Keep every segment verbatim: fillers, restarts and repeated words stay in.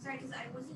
Sorry, because I wasn't.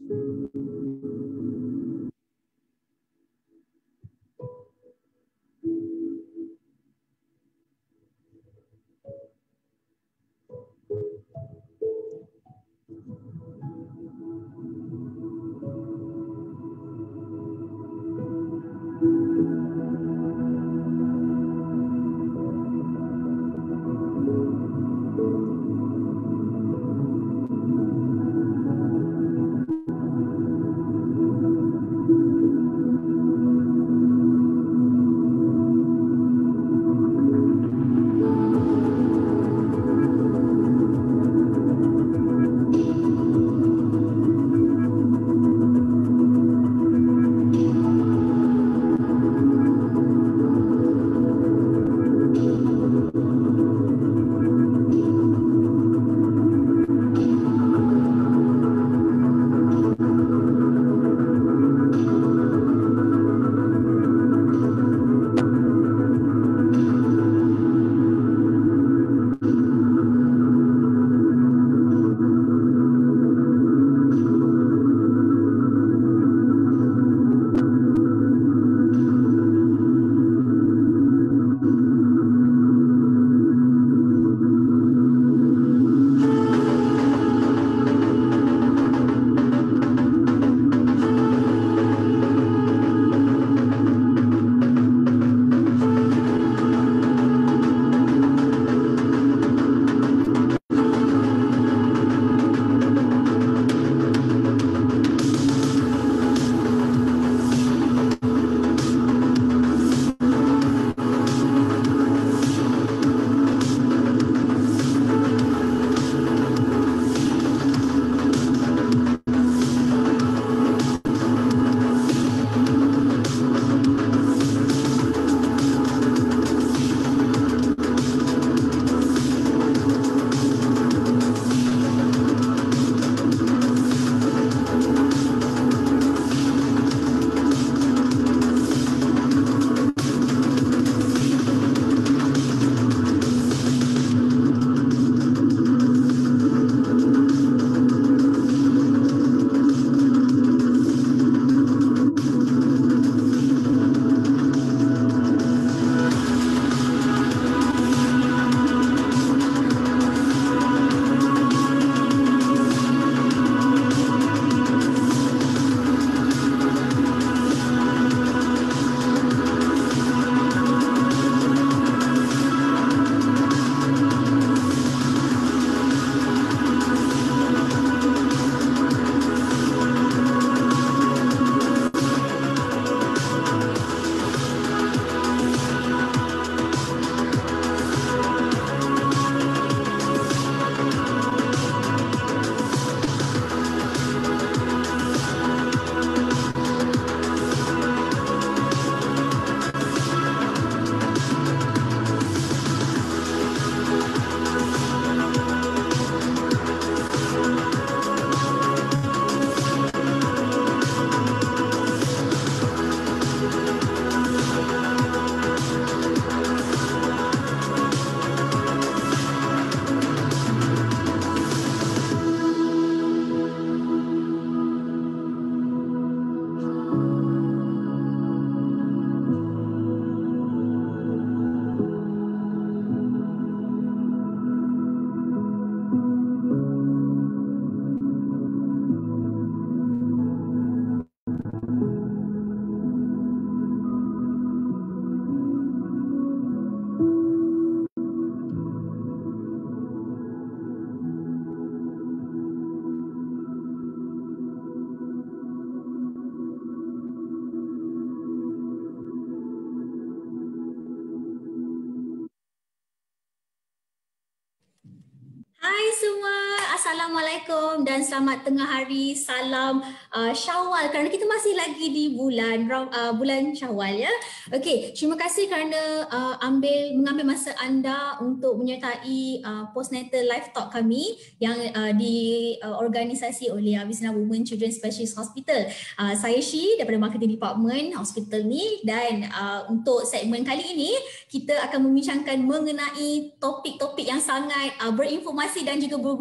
Hai semua, Assalamualaikum dan selamat tengah hari, salam uh, Syawal kerana kita masih lagi di bulan uh, bulan Syawal ya. Okey, terima kasih kerana uh, ambil mengambil masa anda untuk menyertai uh, postnatal live talk kami yang uh, diorganisasi uh, oleh Avicenna Women Children Specialist Hospital. Uh, saya Shi daripada Marketing Department hospital ni, dan uh, untuk segmen kali ini kita akan membincangkan mengenai topik-topik yang sangat uh, berinformasi dan juga berguna kepada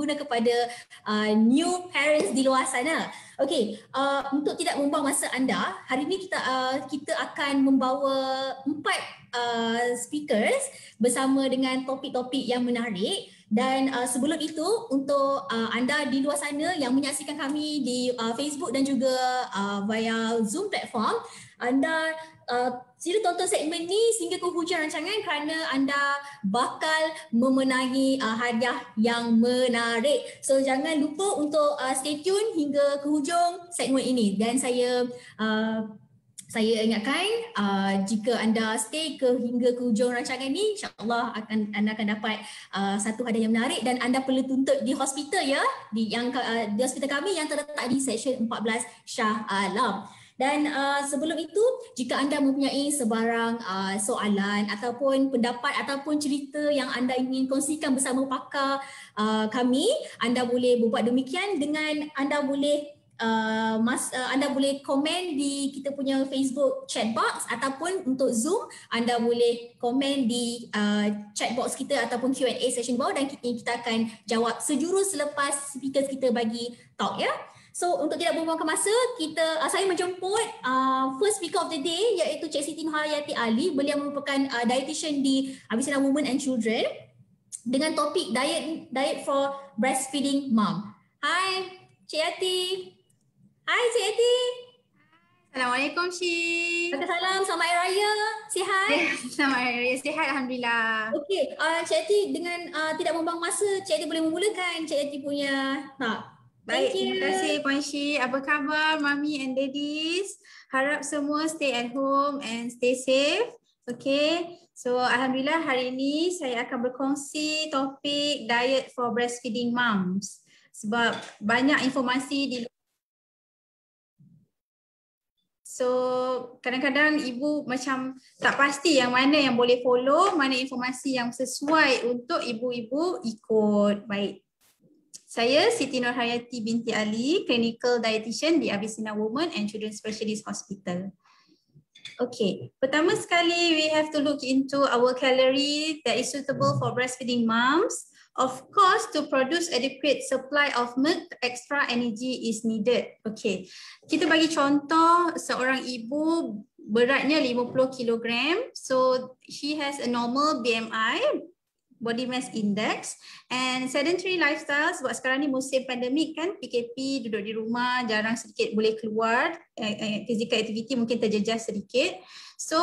kepada uh, new parents di luar sana. Okey, uh, untuk tidak membuang masa anda, hari ini kita uh, kita akan membawa empat uh, speakers bersama dengan topik-topik yang menarik. Dan uh, sebelum itu, untuk uh, anda di luar sana yang menyaksikan kami di uh, Facebook dan juga uh, via Zoom platform, anda uh, sila tonton segmen ni sehingga ke hujung rancangan kerana anda bakal memenangi uh, hadiah yang menarik. So jangan lupa untuk uh, stay tune hingga ke hujung segmen ini. Dan saya uh, Saya ingatkan uh, jika anda stay ke hingga ke hujung rancangan ni, insya-Allah akan anda akan dapat uh, satu hadiah yang menarik dan anda perlu tuntut di hospital ya, di yang uh, di hospital kami yang terletak di Seksyen empat belas Shah Alam. Dan uh, sebelum itu, jika anda mempunyai sebarang uh, soalan ataupun pendapat ataupun cerita yang anda ingin kongsikan bersama pakar uh, kami, anda boleh berbuat demikian dengan anda boleh Uh, mas, uh, anda boleh komen di kita punya Facebook chat box ataupun untuk Zoom anda boleh komen di uh, chat box kita ataupun Q and A session bawah dan kita, kita akan jawab sejurus selepas speakers kita bagi talk ya. So untuk tidak membuangkan masa, kita uh, saya menjemput uh, first speaker of the day iaitu Cik Siti Nurhayati Ali. Beliau merupakan uh, dietitian di Abhisina Women and Children dengan topik diet diet for breastfeeding mom. Hai Cik Yati. Hai Cik Yati. Assalamualaikum Cik. Waalaikumsalam. Selamat Hari Raya. Sihat? Selamat Hari Raya. Sihat Alhamdulillah. Okey, uh, Cik Yati dengan uh, tidak membuang masa, Cik Yati boleh memulakan Cik Yati punya talk. Baik, terima kasih Puan Cik. Apa khabar Mami and Daddies? Harap semua stay at home and stay safe. Okay, so Alhamdulillah hari ini saya akan berkongsi topik diet for breastfeeding moms. Sebab banyak informasi di So kadang-kadang ibu macam tak pasti yang mana yang boleh follow, mana informasi yang sesuai untuk ibu-ibu ikut. Baik. Saya Siti Nurhayati binti Ali, clinical dietitian di Abhisina Women and Children Specialist Hospital. Okay, pertama sekali we have to look into our calorie that is suitable for breastfeeding moms. Of course, to produce adequate supply of milk, extra energy is needed. Okay, kita bagi contoh seorang ibu beratnya lima puluh kilogram. So she has a normal B M I, body mass index, and sedentary lifestyle. Sebab sekarang ni musim pandemik kan, P K P, duduk di rumah, jarang sedikit boleh keluar, eh, physical activity mungkin terjejas sedikit. So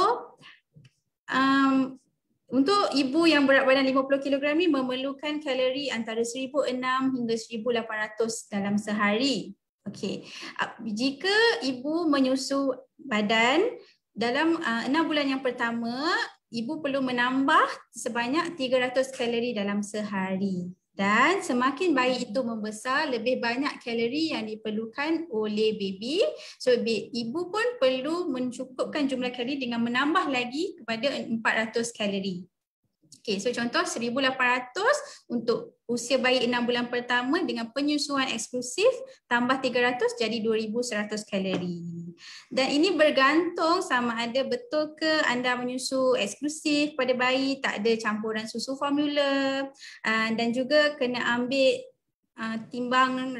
um, untuk ibu yang berat badan lima puluh kilogram ni memerlukan kalori antara seribu enam hingga seribu lapan ratus dalam sehari. Okey. Jika ibu menyusu badan dalam uh, enam bulan yang pertama, ibu perlu menambah sebanyak tiga ratus kalori dalam sehari. Dan semakin bayi itu membesar, lebih banyak kalori yang diperlukan oleh baby. So ibu pun perlu mencukupkan jumlah kalori dengan menambah lagi kepada empat ratus kalori. Okay, so contoh seribu lapan ratus untuk usia bayi enam bulan pertama dengan penyusuan eksklusif, tambah tiga ratus jadi dua ribu seratus kalori. Dan ini bergantung sama ada betul ke anda menyusu eksklusif pada bayi, tak ada campuran susu formula, dan juga kena ambil timbang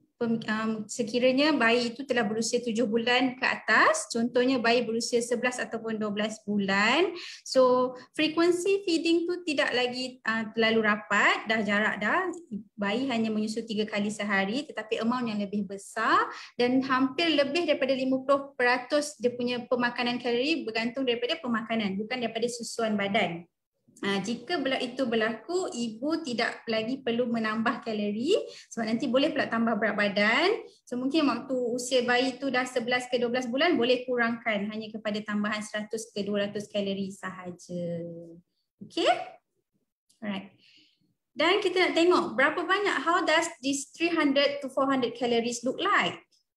Um, sekiranya bayi itu telah berusia tujuh bulan ke atas, contohnya bayi berusia sebelas ataupun dua belas bulan. So frekuensi feeding tu tidak lagi uh, terlalu rapat, dah jarak dah, bayi hanya menyusu tiga kali sehari, tetapi amount yang lebih besar dan hampir lebih daripada lima puluh peratus dia punya pemakanan kalori bergantung daripada pemakanan, bukan daripada susuan badan. Ha, jika itu berlaku, ibu tidak lagi perlu menambah kalori sebab nanti boleh pula tambah berat badan. So mungkin waktu usia bayi itu dah sebelas ke dua belas bulan boleh kurangkan hanya kepada tambahan seratus ke dua ratus kalori sahaja. Okay? Alright. Dan kita nak tengok berapa banyak, how does this three hundred to four hundred calories look like?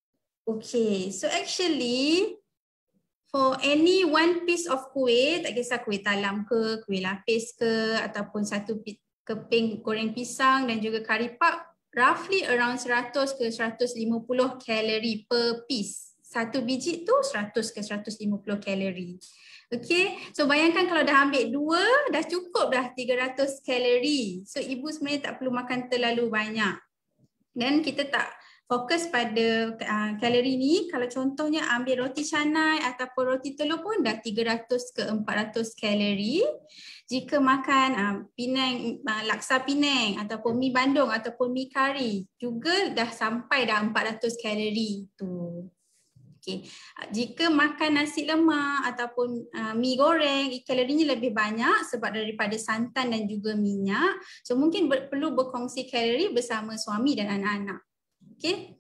Okay, so actually for any one piece of kuih, tak kisah kuih talam ke, kuih lapis ke, ataupun satu keping goreng pisang dan juga kari pap, roughly around seratus ke seratus lima puluh kalori per piece. Satu biji tu seratus ke seratus lima puluh kalori. Okay, so bayangkan kalau dah ambil dua, dah cukup dah tiga ratus kalori. So ibu sebenarnya tak perlu makan terlalu banyak. Dan kita tak fokus pada uh, kalori ni. Kalau contohnya ambil roti canai ataupun roti telur pun dah tiga ratus ke empat ratus kalori. Jika makan uh, Penang, uh, laksa Penang ataupun mi Bandung ataupun mi kari juga dah sampai dah empat ratus kalori tu. Okay. Jika makan nasi lemak ataupun uh, mi goreng, kalorinya lebih banyak sebab daripada santan dan juga minyak. So mungkin ber, perlu berkongsi kalori bersama suami dan anak-anak. Okay.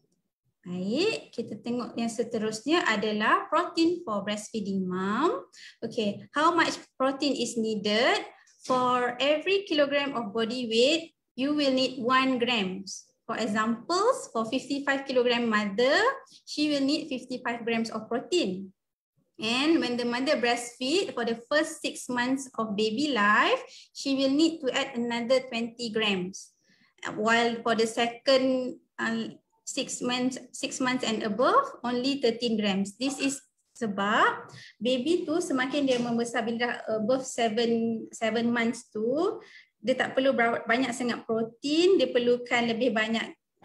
Baik, kita tengok yang seterusnya adalah protein for breastfeeding mom. Okay, how much protein is needed? For every kilogram of body weight, you will need one grams. For examples, for fifty-five kilogram mother, she will need fifty-five grams of protein. And when the mother breastfeed for the first six months of baby life, she will need to add another twenty grams. While for the second uh, six months, six months and above, only thirteen grams. This is sebab baby tu semakin dia membesar, bila dah above seven seven months tu, dia tak perlu banyak sangat protein, dia perlukan lebih banyak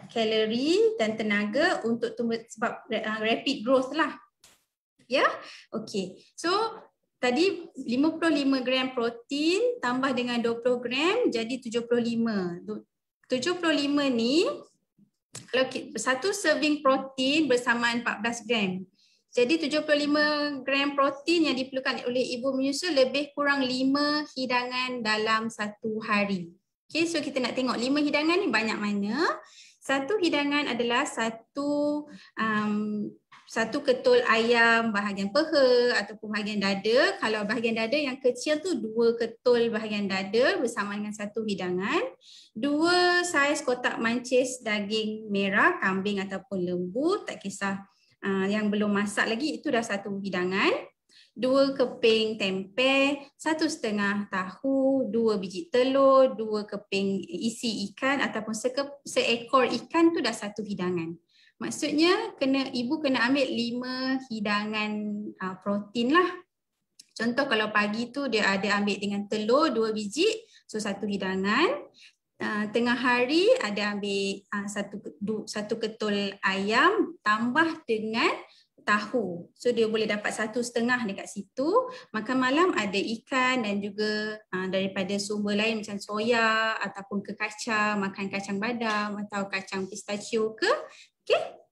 kalori dan tenaga untuk tumbuh sebab uh, rapid growth lah. Ya, yeah? Okay. So tadi lima puluh lima gram protein tambah dengan dua puluh gram jadi tujuh puluh lima. tujuh puluh lima ni kalau satu serving protein bersamaan empat belas gram. Jadi tujuh puluh lima gram protein yang diperlukan oleh ibu menyusu lebih kurang lima hidangan dalam satu hari. Okay, so kita nak tengok lima hidangan ni banyak mana. Satu hidangan adalah satu um, satu ketul ayam bahagian peha ataupun bahagian dada. Kalau bahagian dada yang kecil tu dua ketul bahagian dada bersama dengan satu hidangan. Dua saiz kotak mancis daging merah, kambing ataupun lembu, tak kisah. Uh, yang belum masak lagi, itu dah satu hidangan. Dua keping tempe, satu setengah tahu, dua biji telur, dua keping isi ikan ataupun seke, seekor ikan tu dah satu hidangan. Maksudnya kena ibu kena ambil lima hidangan uh, protein lah. Contoh kalau pagi tu dia ada ambil dengan telur dua biji, so satu hidangan. Uh, tengah hari ada ambil uh, satu satu ketul ayam tambah dengan tahu. So dia boleh dapat satu setengah dekat situ. Makan malam ada ikan dan juga uh, daripada sumber lain macam soya ataupun ke kacang, makan kacang badam atau kacang pistachio ke. Okay.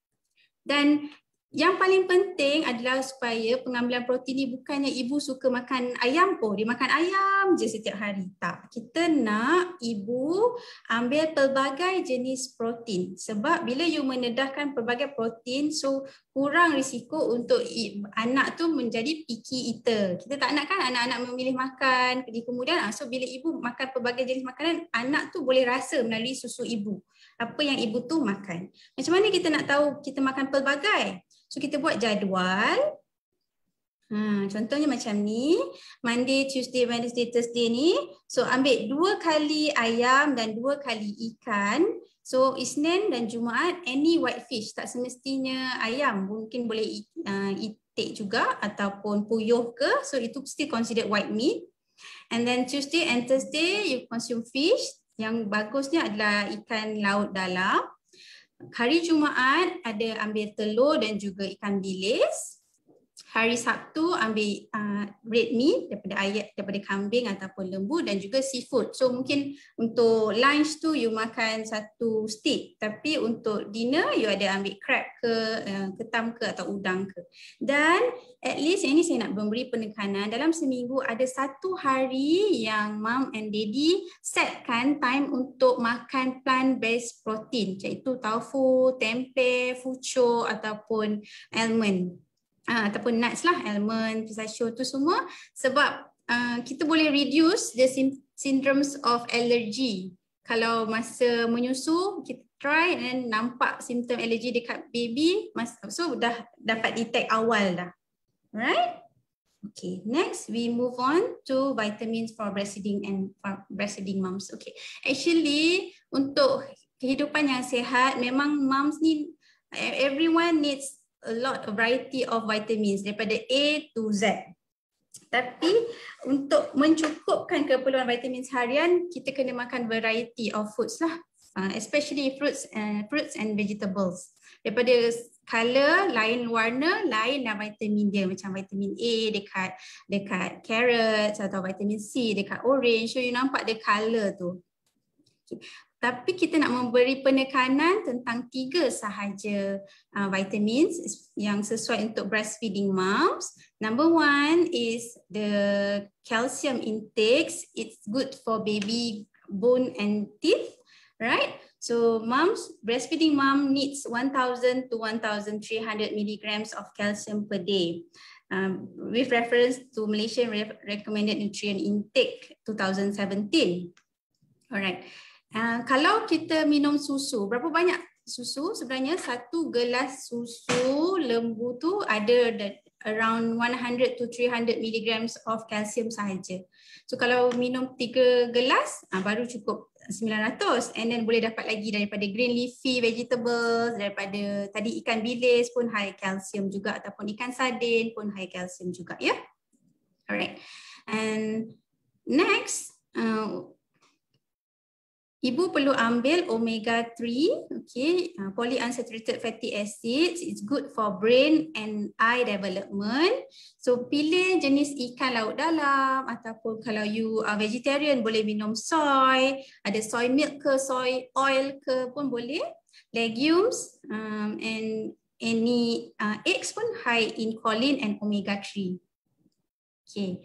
Dan yang paling penting adalah supaya pengambilan protein ni bukannya ibu suka makan ayam pun, dia makan ayam je setiap hari. Tak, kita nak ibu ambil pelbagai jenis protein. Sebab bila you menedahkan pelbagai protein, so kurang risiko untuk anak tu menjadi picky eater. Kita tak nak kan anak-anak memilih makan, di kemudian so bila ibu makan pelbagai jenis makanan, anak tu boleh rasa melalui susu ibu apa yang ibu tu makan. Macam mana kita nak tahu kita makan pelbagai? So kita buat jadual. Ha, contohnya macam ni, Monday, Tuesday, Wednesday, Thursday ni. So ambil dua kali ayam dan dua kali ikan. So Isnin dan Jumaat any white fish, tak semestinya ayam, mungkin boleh uh, itik juga ataupun puyuh ke. So itu still considered white meat. And then Tuesday and Thursday you consume fish. Yang bagusnya adalah ikan laut dalam. Hari Jumaat ada ambil telur dan juga ikan bilis. Hari Sabtu ambil uh, red meat daripada ayam, daripada kambing ataupun lembu dan juga seafood. So mungkin untuk lunch tu you makan satu steak, tapi untuk dinner you ada ambil crab ke, uh, ketam ke atau udang ke. Dan at least yang ini saya nak memberi penekanan, dalam seminggu ada satu hari yang mom and daddy setkan time untuk makan plant-based protein, iaitu tofu, tempe, fucho ataupun almond. Uh, ataupun nuts lah, almond, pistachio tu semua, sebab uh, kita boleh reduce the syndromes of allergy. Kalau masa menyusu kita try and nampak simptom allergy dekat baby, so dah dapat detect awal dah. Alright? Okay, next we move on to vitamins for breastfeeding and for breastfeeding moms. Okay, actually untuk kehidupan yang sihat, memang moms ni, everyone needs a lot of variety of vitamins daripada A to Z. Tapi untuk mencukupkan keperluan vitamin harian, kita kena makan variety of foods lah. uh, especially fruits and fruits and vegetables. Daripada color, lain warna, lain lah vitamin dia. Macam vitamin A dekat dekat carrots atau vitamin C dekat orange. So you nampak dia color tu. Okay. Tapi kita nak memberi penekanan tentang tiga sahaja uh, vitamins yang sesuai untuk breastfeeding moms. Number one is the calcium intakes. It's good for baby bone and teeth, right? So moms, breastfeeding mom needs one thousand to one thousand three hundred milligrams of calcium per day. Um, with reference to Malaysian Re Recommended Nutrient Intake two thousand seventeen. Alright. Uh, kalau kita minum susu, berapa banyak susu? Sebenarnya satu gelas susu lembu tu ada around one hundred to three hundred milligrams of calcium sahaja. So kalau minum tiga gelas, uh, baru cukup sembilan ratus, and then boleh dapat lagi daripada green leafy vegetables, daripada tadi ikan bilis pun high calcium juga, ataupun ikan sardin pun high calcium juga, ya. Yeah? Alright. And next, uh, ibu perlu ambil omega three, okay, uh, polyunsaturated fatty acids. It's good for brain and eye development. So pilih jenis ikan laut dalam, ataupun kalau you are vegetarian boleh minum soy, ada soy milk ke, soy oil ke pun boleh. Legumes um, and any uh, eggs pun high in choline and omega three. Okay.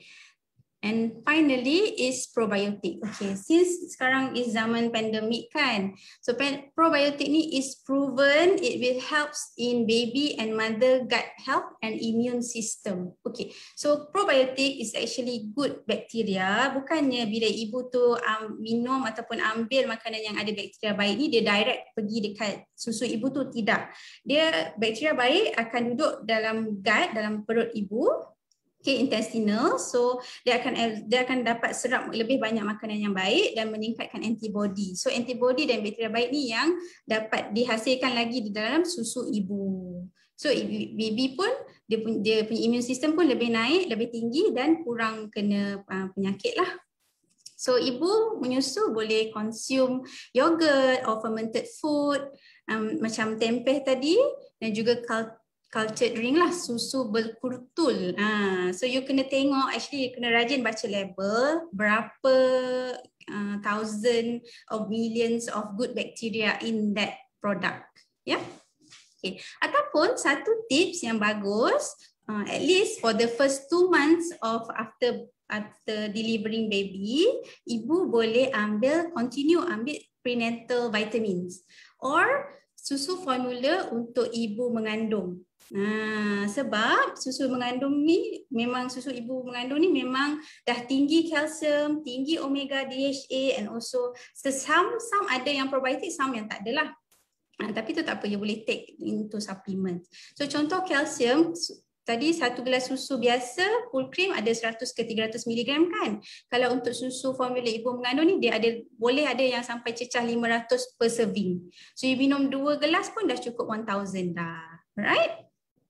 And finally is probiotic. Okay, since sekarang is zaman pandemik kan, so probiotic ni is proven it will helps in baby and mother gut health and immune system. Okay, so probiotic is actually good bacteria. Bukannya bila ibu tu um, minum ataupun ambil makanan yang ada bakteria baik ni, dia direct pergi dekat susu ibu tu, tidak. Dia bakteria baik akan duduk dalam gut, dalam perut ibu. Okay, intestinal, so dia akan dia akan dapat serap lebih banyak makanan yang baik dan meningkatkan antibody. So antibody dan bakteria baik ni yang dapat dihasilkan lagi di dalam susu ibu. So baby pun dia punya, dia punya immune system pun lebih naik, lebih tinggi dan kurang kena uh, penyakit lah. So ibu menyusu boleh consume yogurt or fermented food um, macam tempeh tadi, dan juga cultured drink lah, susu berkurtul. Ha, so you kena tengok, actually you kena rajin baca label, berapa uh, thousand of millions of good bacteria in that product. Ya. Yeah? Okay. Ataupun satu tips yang bagus, uh, at least for the first two months of after after delivering baby, ibu boleh ambil, continue ambil prenatal vitamins or susu formula untuk ibu mengandung. Nah, sebab susu mengandung ni, memang susu ibu mengandung ni memang dah tinggi kalsium, tinggi omega D H A, and also some some ada yang probiotik, some yang tak adalah. Nah, tapi tu tak apa, you boleh take into supplement. So contoh kalsium, tadi satu gelas susu biasa full cream ada seratus ke tiga ratus miligram kan. Kalau untuk susu formula ibu mengandung ni, dia ada, boleh ada yang sampai cecah lima ratus per serving. So you minum dua gelas pun dah cukup one thousand dah. Right?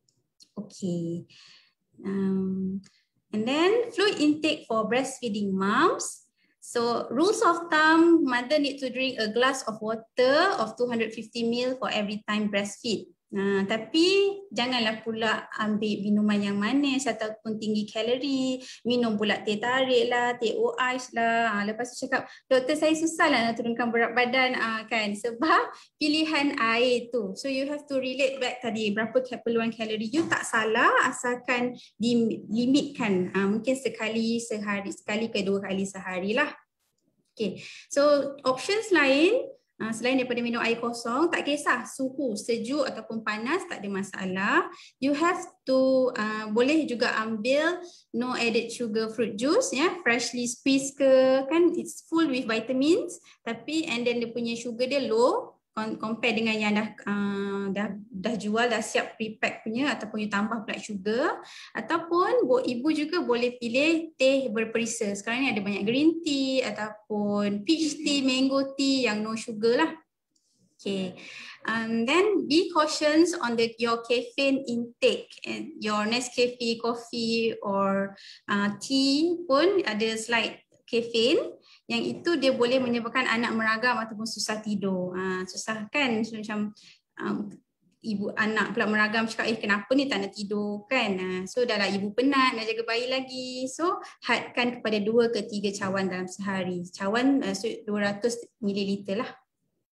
Okay. Um, and then fluid intake for breastfeeding moms. So rules of thumb, mother need to drink a glass of water of two hundred fifty milliliters for every time breastfeed. Nah, tapi janganlah pula ambil minuman yang manis ataupun tinggi kalori, minum pula teh tarik lah, teh o ais lah. Lepas tu cakap, doktor saya susah lah nak turunkan berat badan ah, kan, sebab pilihan air tu. So you have to relate back tadi, berapa keperluan kalori you tak salah, asalkan dilimitkan, ah, mungkin sekali sehari, sekali ke dua kali sehari lah. Okay, so options lain, Uh, selain daripada minum air kosong, tak kisah suhu sejuk ataupun panas, tak ada masalah. You have to uh, boleh juga ambil no added sugar fruit juice, ya, freshly squeezed ke, kan, it's full with vitamins, tapi and then dia punya sugar dia low compare dengan yang dah uh, dah dah jual, dah siap pre-pack punya, ataupun you tambah black sugar. Ataupun ibu juga boleh pilih teh berperisa. Sekarang ni ada banyak green tea ataupun peach tea, mango tea yang no sugar lah. Okay. Um, then be cautious on the your caffeine intake, and your Nescafe coffee or uh, tea pun ada slight caffeine. yang itu dia boleh menyebabkan anak meragam ataupun susah tidur. Ha, susah kan? So, macam um, ibu anak pula meragam cakap, eh kenapa ni tak nak tidur kan? Ha, so dah lah ibu penat nak jaga bayi lagi. So hadkan kepada dua ke tiga cawan dalam sehari. Cawan uh, so dua ratus mililiter lah.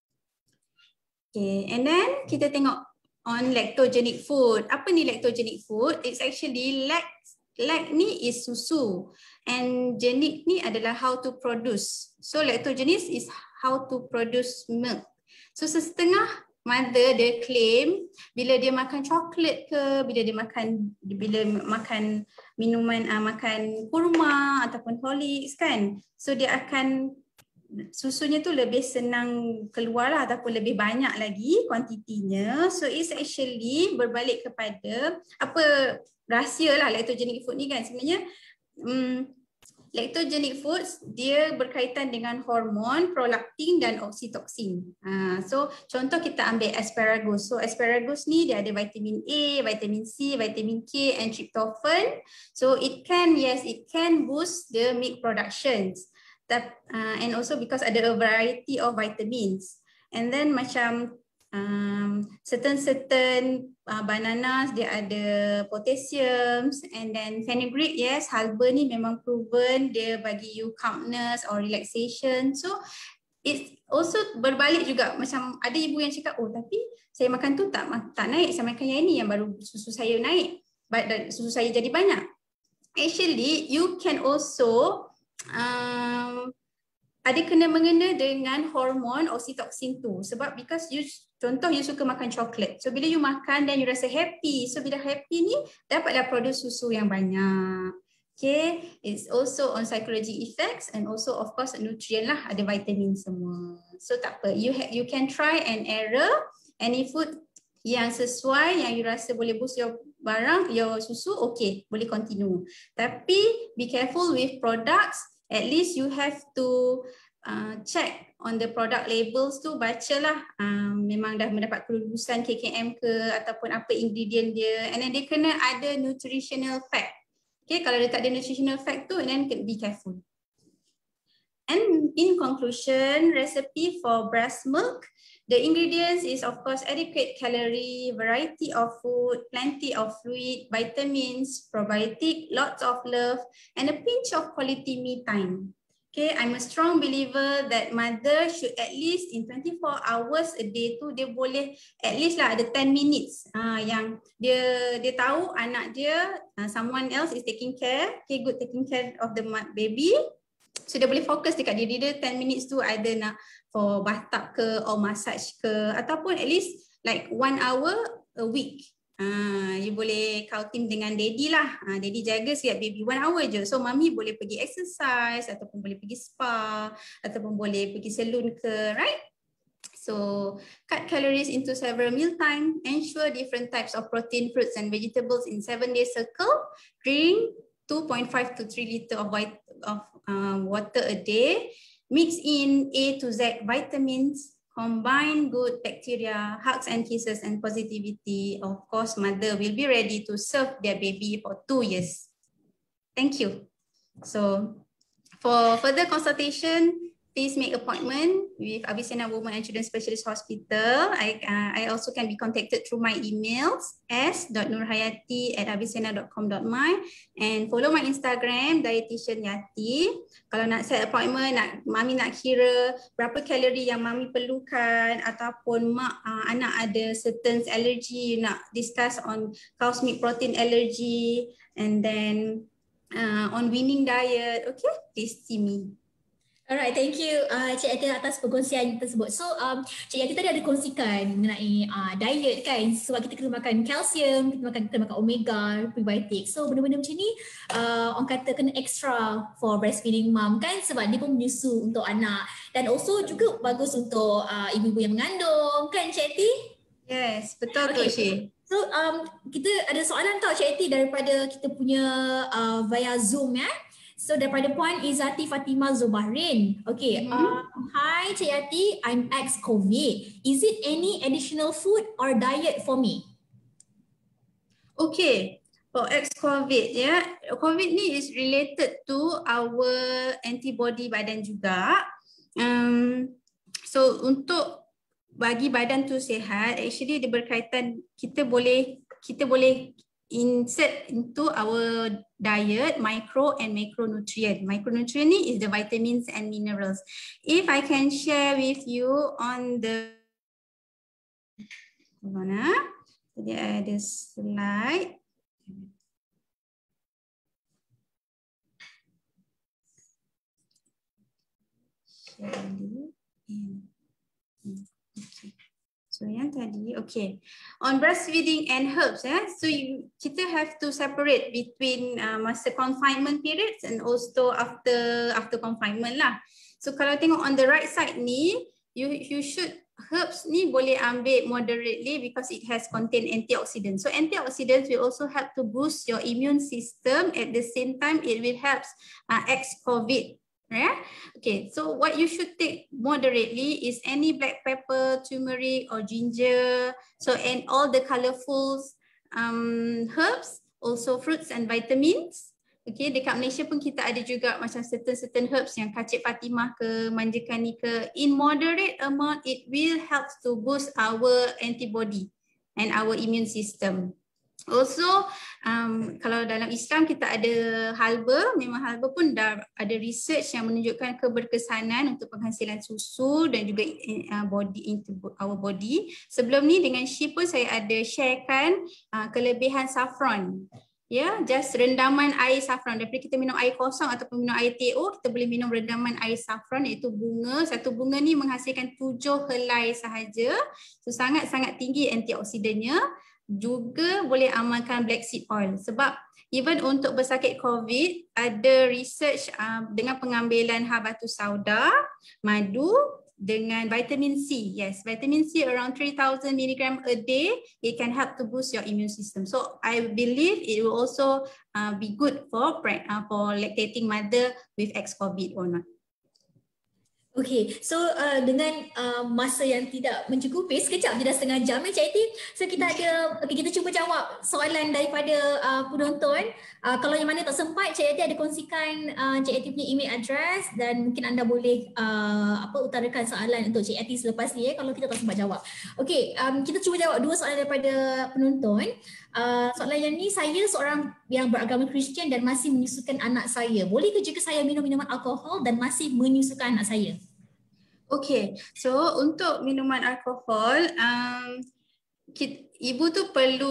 Okay, and then kita tengok on lactogenic food. Apa ni lactogenic food? It's actually lact Lact ni is susu and genic ni adalah how to produce. So lactogenesis is how to produce milk. So setengah mother dia claim bila dia makan coklat ke, bila dia makan bila makan minuman uh, makan kurma ataupun Horlicks kan. So dia akan susunya tu lebih senang keluar lah ataupun lebih banyak lagi kuantitinya. So it's actually berbalik kepada apa rahsia lah lactogenic food ni kan. Sebenarnya um, lactogenic foods dia berkaitan dengan hormon prolaktin dan oksitoksin. Ha, so contoh kita ambil asparagus. So asparagus ni dia ada vitamin A, vitamin C, vitamin K and tryptophan. So it can, yes, it can boost the milk productions. That, uh, and also because ada a variety of vitamins. And then macam Um, certain certain uh, bananas dia ada potassium, and then fenugreek, yes, halba ni memang proven dia bagi you calmness or relaxation. So it's also berbalik juga, macam ada ibu yang cakap, oh tapi saya makan tu tak tak naik, saya makan yang ini yang baru susu saya naik, susu saya jadi banyak. Actually you can also um, ada kena mengena dengan hormon oksitoksin tu, sebab because you, contoh you suka makan coklat, so bila you makan dan you rasa happy, so bila happy ni dapatlah produce susu yang banyak. Okay, it's also on psychology effects and also of course nutrient lah, ada vitamin semua. So tak apa, you you can try and error any food yang sesuai, yang you rasa boleh boost your barang, your susu, okay, boleh continue. Tapi be careful with products. At least you have to uh, check on the product labels tu, bacalah um, memang dah mendapat kelulusan K K M ke ataupun apa ingredient dia, and then dia kena ada nutritional fact. Okay, kalau dia tak ada nutritional fact tu, and then be careful. And in conclusion, recipe for breast milk, the ingredients is of course adequate calorie, variety of food, plenty of fluid, vitamins, probiotic, lots of love, and a pinch of quality me time. Okay, I'm a strong believer that mother should at least in twenty-four hours a day tu dia boleh at least lah ada ten minutes uh, yang dia dia tahu anak dia, uh, someone else is taking care, okay, good taking care of the baby. So dia boleh fokus dekat diri dia, ten minutes tu either nak for bathtub ke or massage ke, ataupun at least like one hour a week. Uh, you boleh kau team dengan daddy lah. Uh, daddy jaga siap baby one hour je. So mami boleh pergi exercise ataupun boleh pergi spa ataupun boleh pergi salon ke, right? So cut calories into several meal time. Ensure different types of protein, fruits and vegetables in seven day circle. Drink two point five to three liter of, white, of um, water a day. Mix in A to Z vitamins. Combine good bacteria, hugs and kisses and positivity. Of course, mother will be ready to serve their baby for two years. Thank you. So for further consultation, please make appointment with Avicenna Women and Children Specialist Hospital. I, uh, I also can be contacted through my emails s dot nurhayati at avicenna dot com dot my and follow my Instagram Dietitian Yati. Kalau nak set appointment, nak mami nak kira berapa kalori yang mami perlukan ataupun mak uh, anak ada certain allergy, nak discuss on cow's milk protein allergy and then uh, on weaning diet, okay, please see me. Alright, thank you uh, Cik Yati atas perkongsian tersebut. So um, Cik Yati tadi ada kongsikan mengenai uh, diet kan, sebab kita kena makan kalsium, kita makan, kena makan omega, prebiotic. So benda-benda macam ni uh, orang kata kena extra for breastfeeding mom kan, sebab dia pun menyusu untuk anak dan also juga bagus untuk uh, ibu-ibu yang mengandung kan Cik Yati? Yes, betul tu okay. Cik. So um, kita ada soalan tau Cik Yati daripada kita punya uh, via Zoom ya. So daripada Puan Izzati Fatimah Zubahrin. Okay, mm-hmm. uh, hi Cik Yati, I'm ex-COVID. Is it any additional food or diet for me? Okay, for ex-COVID, ya, COVID ni is related to our antibody badan juga. Um, so untuk bagi badan tu sihat, actually dia berkaitan, kita boleh kita boleh insert into our diet micro and macronutrient. Micronutrient ni is the vitamins and minerals. If I can share with you on the, hold on, ah. Jadi ada slide. Share dulu. Okay. So yang tadi, okay. On breastfeeding and herbs, eh, so you, kita have to separate between uh, masa confinement periods and also after after confinement lah. So kalau tengok on the right side ni, you you should, herbs ni boleh ambil moderately because it has contain antioxidants. So antioxidants will also help to boost your immune system. At the same time, it will help uh, ex-COVID. Yeah. Okay, so what you should take moderately is any black pepper, turmeric or ginger. So and all the colorful um, herbs, also fruits and vitamins. Okay, dekat Malaysia pun kita ada juga macam certain-certain herbs yang kacip Fatimah ke, manjakani ke. In moderate amount, it will help to boost our antibody and our immune system. Also, um, kalau dalam Islam kita ada halba, memang halba pun dah ada research yang menunjukkan keberkesanan untuk penghasilan susu dan juga uh, body into our body. Sebelum ni dengan Shi pun saya ada sharekan uh, kelebihan saffron. Ya, yeah, just rendaman air saffron. Daripada kita minum air kosong ataupun minum air T O, kita boleh minum rendaman air saffron, iaitu bunga. Satu bunga ni menghasilkan tujuh helai sahaja. So sangat-sangat tinggi antioksidannya. Juga boleh amalkan black seed oil sebab even untuk bersakit COVID ada research uh, dengan pengambilan habatus sauda, madu dengan vitamin C. Yes, vitamin C around three thousand milligram a day, it can help to boost your immune system. So I believe it will also uh, be good for uh, for lactating mother with ex-COVID or not. Okay, so uh, dengan uh, masa yang tidak mencukupi, sekejap je dah setengah jam ya Cik Eti. So kita ada, okay, kita cuba jawab soalan daripada uh, penonton. Uh, kalau yang mana tak sempat, Cik Eti ada kongsikan uh, Cik Eti punya email address dan mungkin anda boleh uh, apa utarakan soalan untuk Cik Eti selepas ni ya, kalau kita tak sempat jawab. Okay, um, kita cuba jawab dua soalan daripada penonton. Uh, soalan yang ni, saya seorang yang beragama Kristian dan masih menyusukan anak saya. Boleh ke jika saya minum minuman alkohol dan masih menyusukan anak saya? Okay, so untuk minuman alkohol, um, kita, ibu tu perlu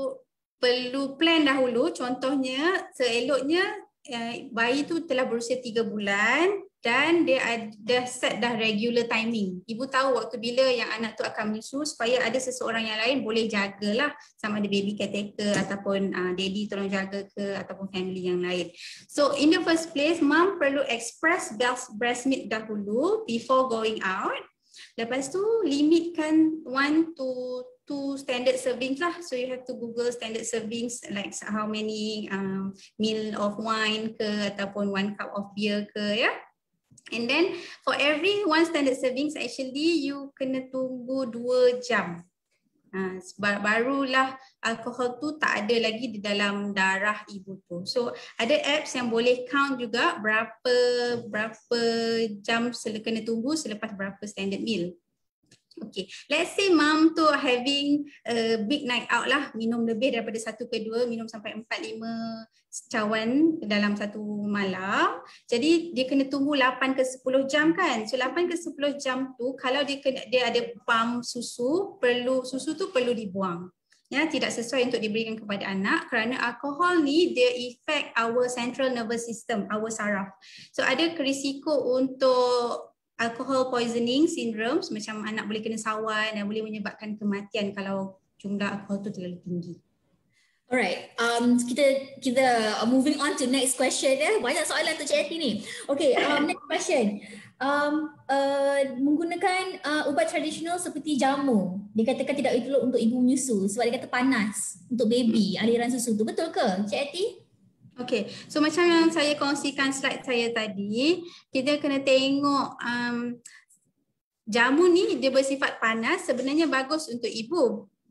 perlu plan dahulu. Contohnya, seeloknya uh, bayi tu telah berusia tiga bulan dan dia ada set dah regular timing. Ibu tahu waktu bila yang anak tu akan menyusu supaya ada seseorang yang lain boleh jagalah, sama ada baby caretaker ataupun uh, daddy tolong jaga ke ataupun family yang lain. So in the first place, mom perlu express breast milk dahulu before going out. Lepas tu limitkan one to two standard servings lah. So you have to Google standard servings like how many um, ml of wine ke ataupun one cup of beer ke ya. And then for every one standard servings, actually you kena tunggu dua jam. Ha, barulah alkohol tu tak ada lagi di dalam darah ibu tu. So ada apps yang boleh count juga berapa berapa jam kena tunggu selepas berapa standard meal. Okay, let's say mom tu having a big night out lah, minum lebih daripada satu ke dua, minum sampai empat lima cawan dalam satu malam. Jadi dia kena tunggu lapan ke sepuluh jam kan. So lapan ke sepuluh jam tu kalau dia kena, dia ada pam susu, perlu susu tu perlu dibuang. Ya, tidak sesuai untuk diberikan kepada anak kerana alkohol ni dia affect our central nervous system, our saraf. So ada risiko untuk alcohol poisoning syndromes, macam anak boleh kena sawan dan boleh menyebabkan kematian kalau jumlah alkohol tu terlalu tinggi. Alright, um, kita kita moving on to next question ya. Banyak soalan untuk Cik Eti ni. Okay, um, next question. Um, uh, menggunakan uh, ubat tradisional seperti jamu, dikatakan tidak elok untuk ibu menyusu sebab dia kata panas untuk baby, aliran susu tu. Betul ke Cik Eti? Okay, so macam yang saya kongsikan slide saya tadi, kita kena tengok um, jamu ni dia bersifat panas, sebenarnya bagus untuk ibu.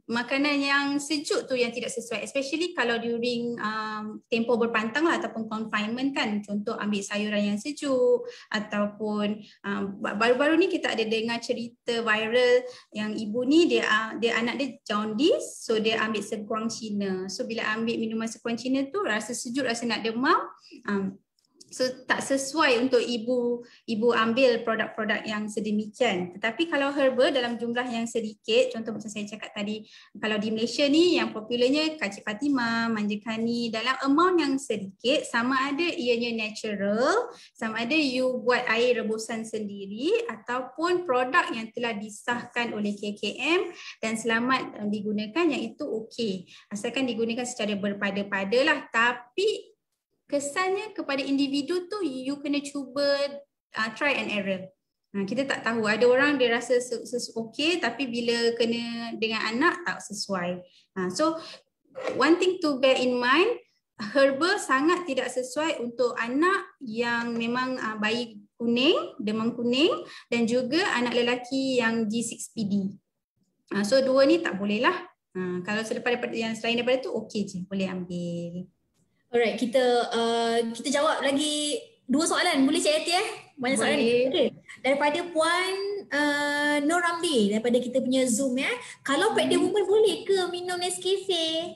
makanan yang sejuk tu yang tidak sesuai, especially kalau during um, tempoh berpantang lah ataupun confinement kan. Contoh ambil sayuran yang sejuk ataupun um, baru-baru ni kita ada dengar cerita viral yang ibu ni dia uh, dia anak dia jaundice, so dia ambil seguang Cina. So bila ambil minuman seguang Cina tu rasa sejuk, rasa nak demam. Um, So tak sesuai untuk ibu ibu ambil produk-produk yang sedemikian. Tetapi kalau herba dalam jumlah yang sedikit, contoh macam saya cakap tadi, kalau di Malaysia ni yang popularnya Kacip Fatimah, Manjakani, dalam amount yang sedikit, sama ada ianya natural, sama ada you buat air rebusan sendiri ataupun produk yang telah disahkan oleh K K M dan selamat digunakan, yang itu okey. Asalkan digunakan secara berpada-pada lah. Tapi kesannya kepada individu tu you kena cuba uh, try and error. Ha, kita tak tahu, ada orang dia rasa okey tapi bila kena dengan anak tak sesuai. Ha, so one thing to bear in mind, herba sangat tidak sesuai untuk anak yang memang uh, bayi kuning, demam kuning dan juga anak lelaki yang G six P D. Ha, so dua ni tak boleh lah. Ha, kalau selepas daripada yang selain daripada tu okey je, boleh ambil. Alright, kita uh, kita jawab lagi dua soalan. Boleh Cik Yati eh? Banyak soalan ni. Okay. Daripada Puan uh, Nur Ramli, daripada kita punya Zoom ya. Kalau pregnant woman boleh ke minum Nescafe?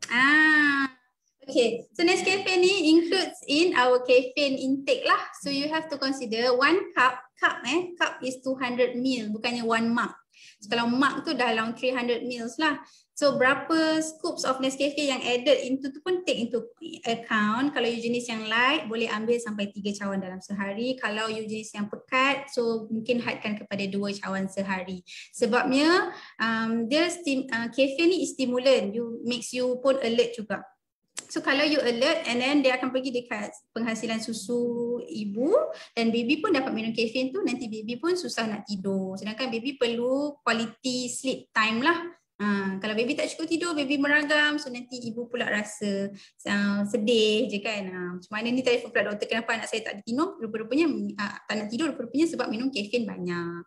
Ah, okay. So Nescafe ni includes in our caffeine intake lah. So you have to consider one cup, cup eh, cup is two hundred milliliters, bukannya one mug. So kalau mug tu dalam three hundred milliliters lah. So berapa scoops of Nescafe yang added into tu pun take into account. Kalau you jenis yang light, boleh ambil sampai tiga cawan dalam sehari. Kalau you jenis yang pekat, so mungkin hadkan kepada dua cawan sehari. Sebabnya um, dia stim, uh, caffeine ni is stimulant, you makes you pun alert juga. So kalau you alert and then dia akan pergi dekat penghasilan susu ibu dan baby pun dapat minum caffeine tu, nanti baby pun susah nak tidur. Sedangkan baby perlu quality sleep time lah. Ha, kalau baby tak cukup tidur, baby meragam, so nanti ibu pula rasa uh, sedih je kan. Ha, macam mana ni telefon pula doktor, kenapa anak saya tak tidur? Rupa-rupanya uh, tak nak tidur, rupa-rupanya sebab minum caffeine banyak.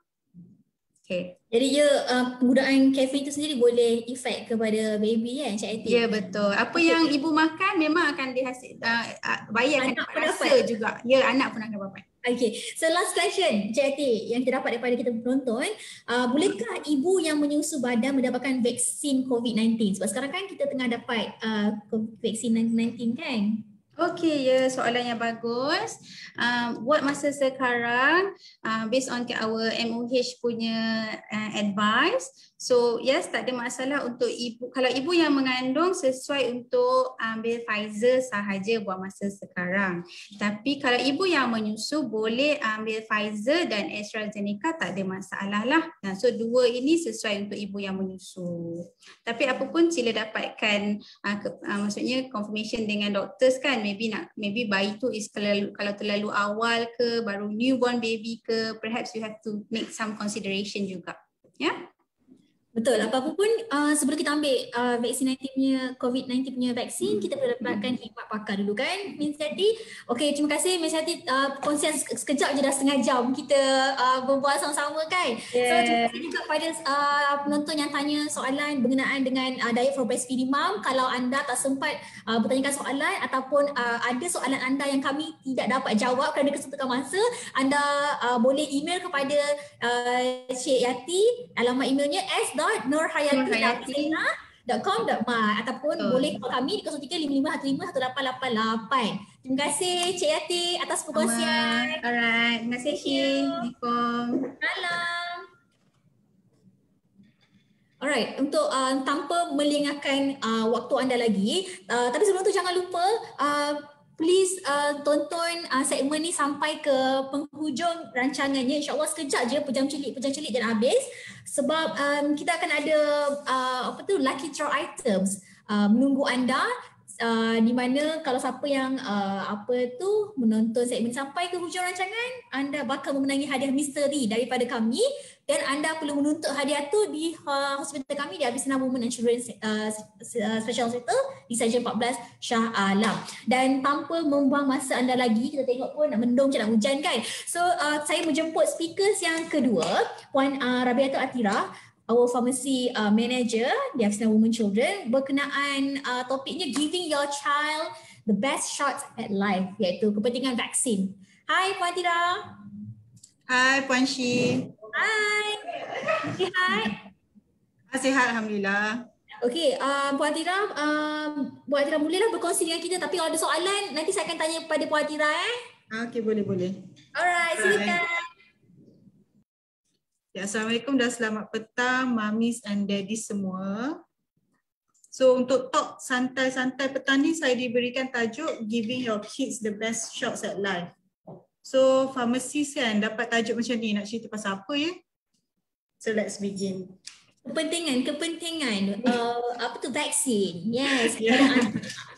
Okay. Jadi ya, uh, penggunaan caffeine itu sendiri boleh efek kepada baby kan Cik Aiti? Ya betul. Apa okay. yang ibu makan memang akan dihasil, uh, uh, bayi akan anak dapat rasa juga. Ya, anak pun akan dapat. Okay, so last question Cik Aiti yang kita dapat daripada kita penonton, uh, bolehkah ibu yang menyusu badan mendapatkan vaksin COVID sembilan belas? Sebab sekarang kan kita tengah dapat uh, vaksin COVID sembilan belas kan? Okey, ya, soalan yang bagus. Um, buat masa sekarang, uh, based on our M O H punya uh, advice, so yes, tak ada masalah untuk ibu. Kalau ibu yang mengandung, sesuai untuk ambil Pfizer sahaja buat masa sekarang. Tapi kalau ibu yang menyusu, boleh ambil Pfizer dan AstraZeneca, tak ada masalah lah. Nah, so dua ini sesuai untuk ibu yang menyusu. Tapi apapun sila dapatkan uh, ke, uh, maksudnya confirmation dengan doktor kan. Maybe nak maybe bayi tu is kalau, kalau terlalu awal ke, baru newborn baby ke, perhaps you have to make some consideration juga. Ya. Yeah? Betul, apa-apa pun uh, sebelum kita ambil uh, vaksin sembilan belas punya COVID sembilan belas punya vaksin, kita perlu dapatkan khidmat pakar dulu kan Miss Yati. Okey, terima kasih Miss Yati, uh, kongsian sekejap je dah setengah jam kita uh, berbual sama-sama kan. Yeah. So terima kasih juga kepada uh, penonton yang tanya soalan berkenaan dengan uh, diet for breastfeeding mom. Kalau anda tak sempat uh, bertanyakan soalan ataupun uh, ada soalan anda yang kami tidak dapat jawab kerana kesempatan masa, anda uh, boleh email kepada uh, Cik Yati. Alamat emailnya s dot nurhayati dot com dot my ataupun oh. boleh call kami di kosong tiga lima lima satu lima satu lapan lapan lapan. Terima kasih Cik Yati atas perkongsian. Alright, terima kasih. Assalamualaikum. Salam. Alright, untuk uh, tanpa melengahkan uh, waktu anda lagi, uh, tapi sebelum tu jangan lupa uh, please uh, tonton uh, segmen ni sampai ke penghujung rancangannya. InsyaAllah sekejap je, pejam celik, pejam celik dan habis. Sebab um, kita akan ada uh, apa tu lucky draw items uh, menunggu anda. Uh, di mana kalau siapa yang uh, apa tu menonton segmen sampai ke hujung rancangan, anda bakal memenangi hadiah misteri daripada kami dan anda perlu menuntut hadiah tu di uh, hospital kami di Abisana Women and Children uh, Special Hospital di Sarjan empat belas Shah Alam. Dan tanpa membuang masa anda lagi, kita tengok pun nak mendung macam nak hujan kan. So uh, saya menjemput speakers yang kedua, Puan uh, Rabiatul Atira. our pharmacy uh, manager di Axiana Women Children berkenaan uh, topiknya giving your child the best shots at life, iaitu kepentingan vaksin. Hai Puan Tira. Hai Puan Shi. Hai. Sihat? Sihat Alhamdulillah. Okey, uh, Puan Tira, uh, Puan Tira bolehlah berkongsi dengan kita, tapi kalau ada soalan nanti saya akan tanya kepada Puan Tira eh. Okey, boleh boleh. Alright, silakan. Ya, Assalamualaikum dan selamat petang mamis and daddy semua. So untuk talk santai-santai petang ni saya diberikan tajuk Giving Your Kids the Best Shots at Life. So pharmacist kan dapat tajuk macam ni, nak cerita pasal apa ya? So let's begin. Kepentingan, kepentingan uh, apa tu vaksin. Yes. Yeah.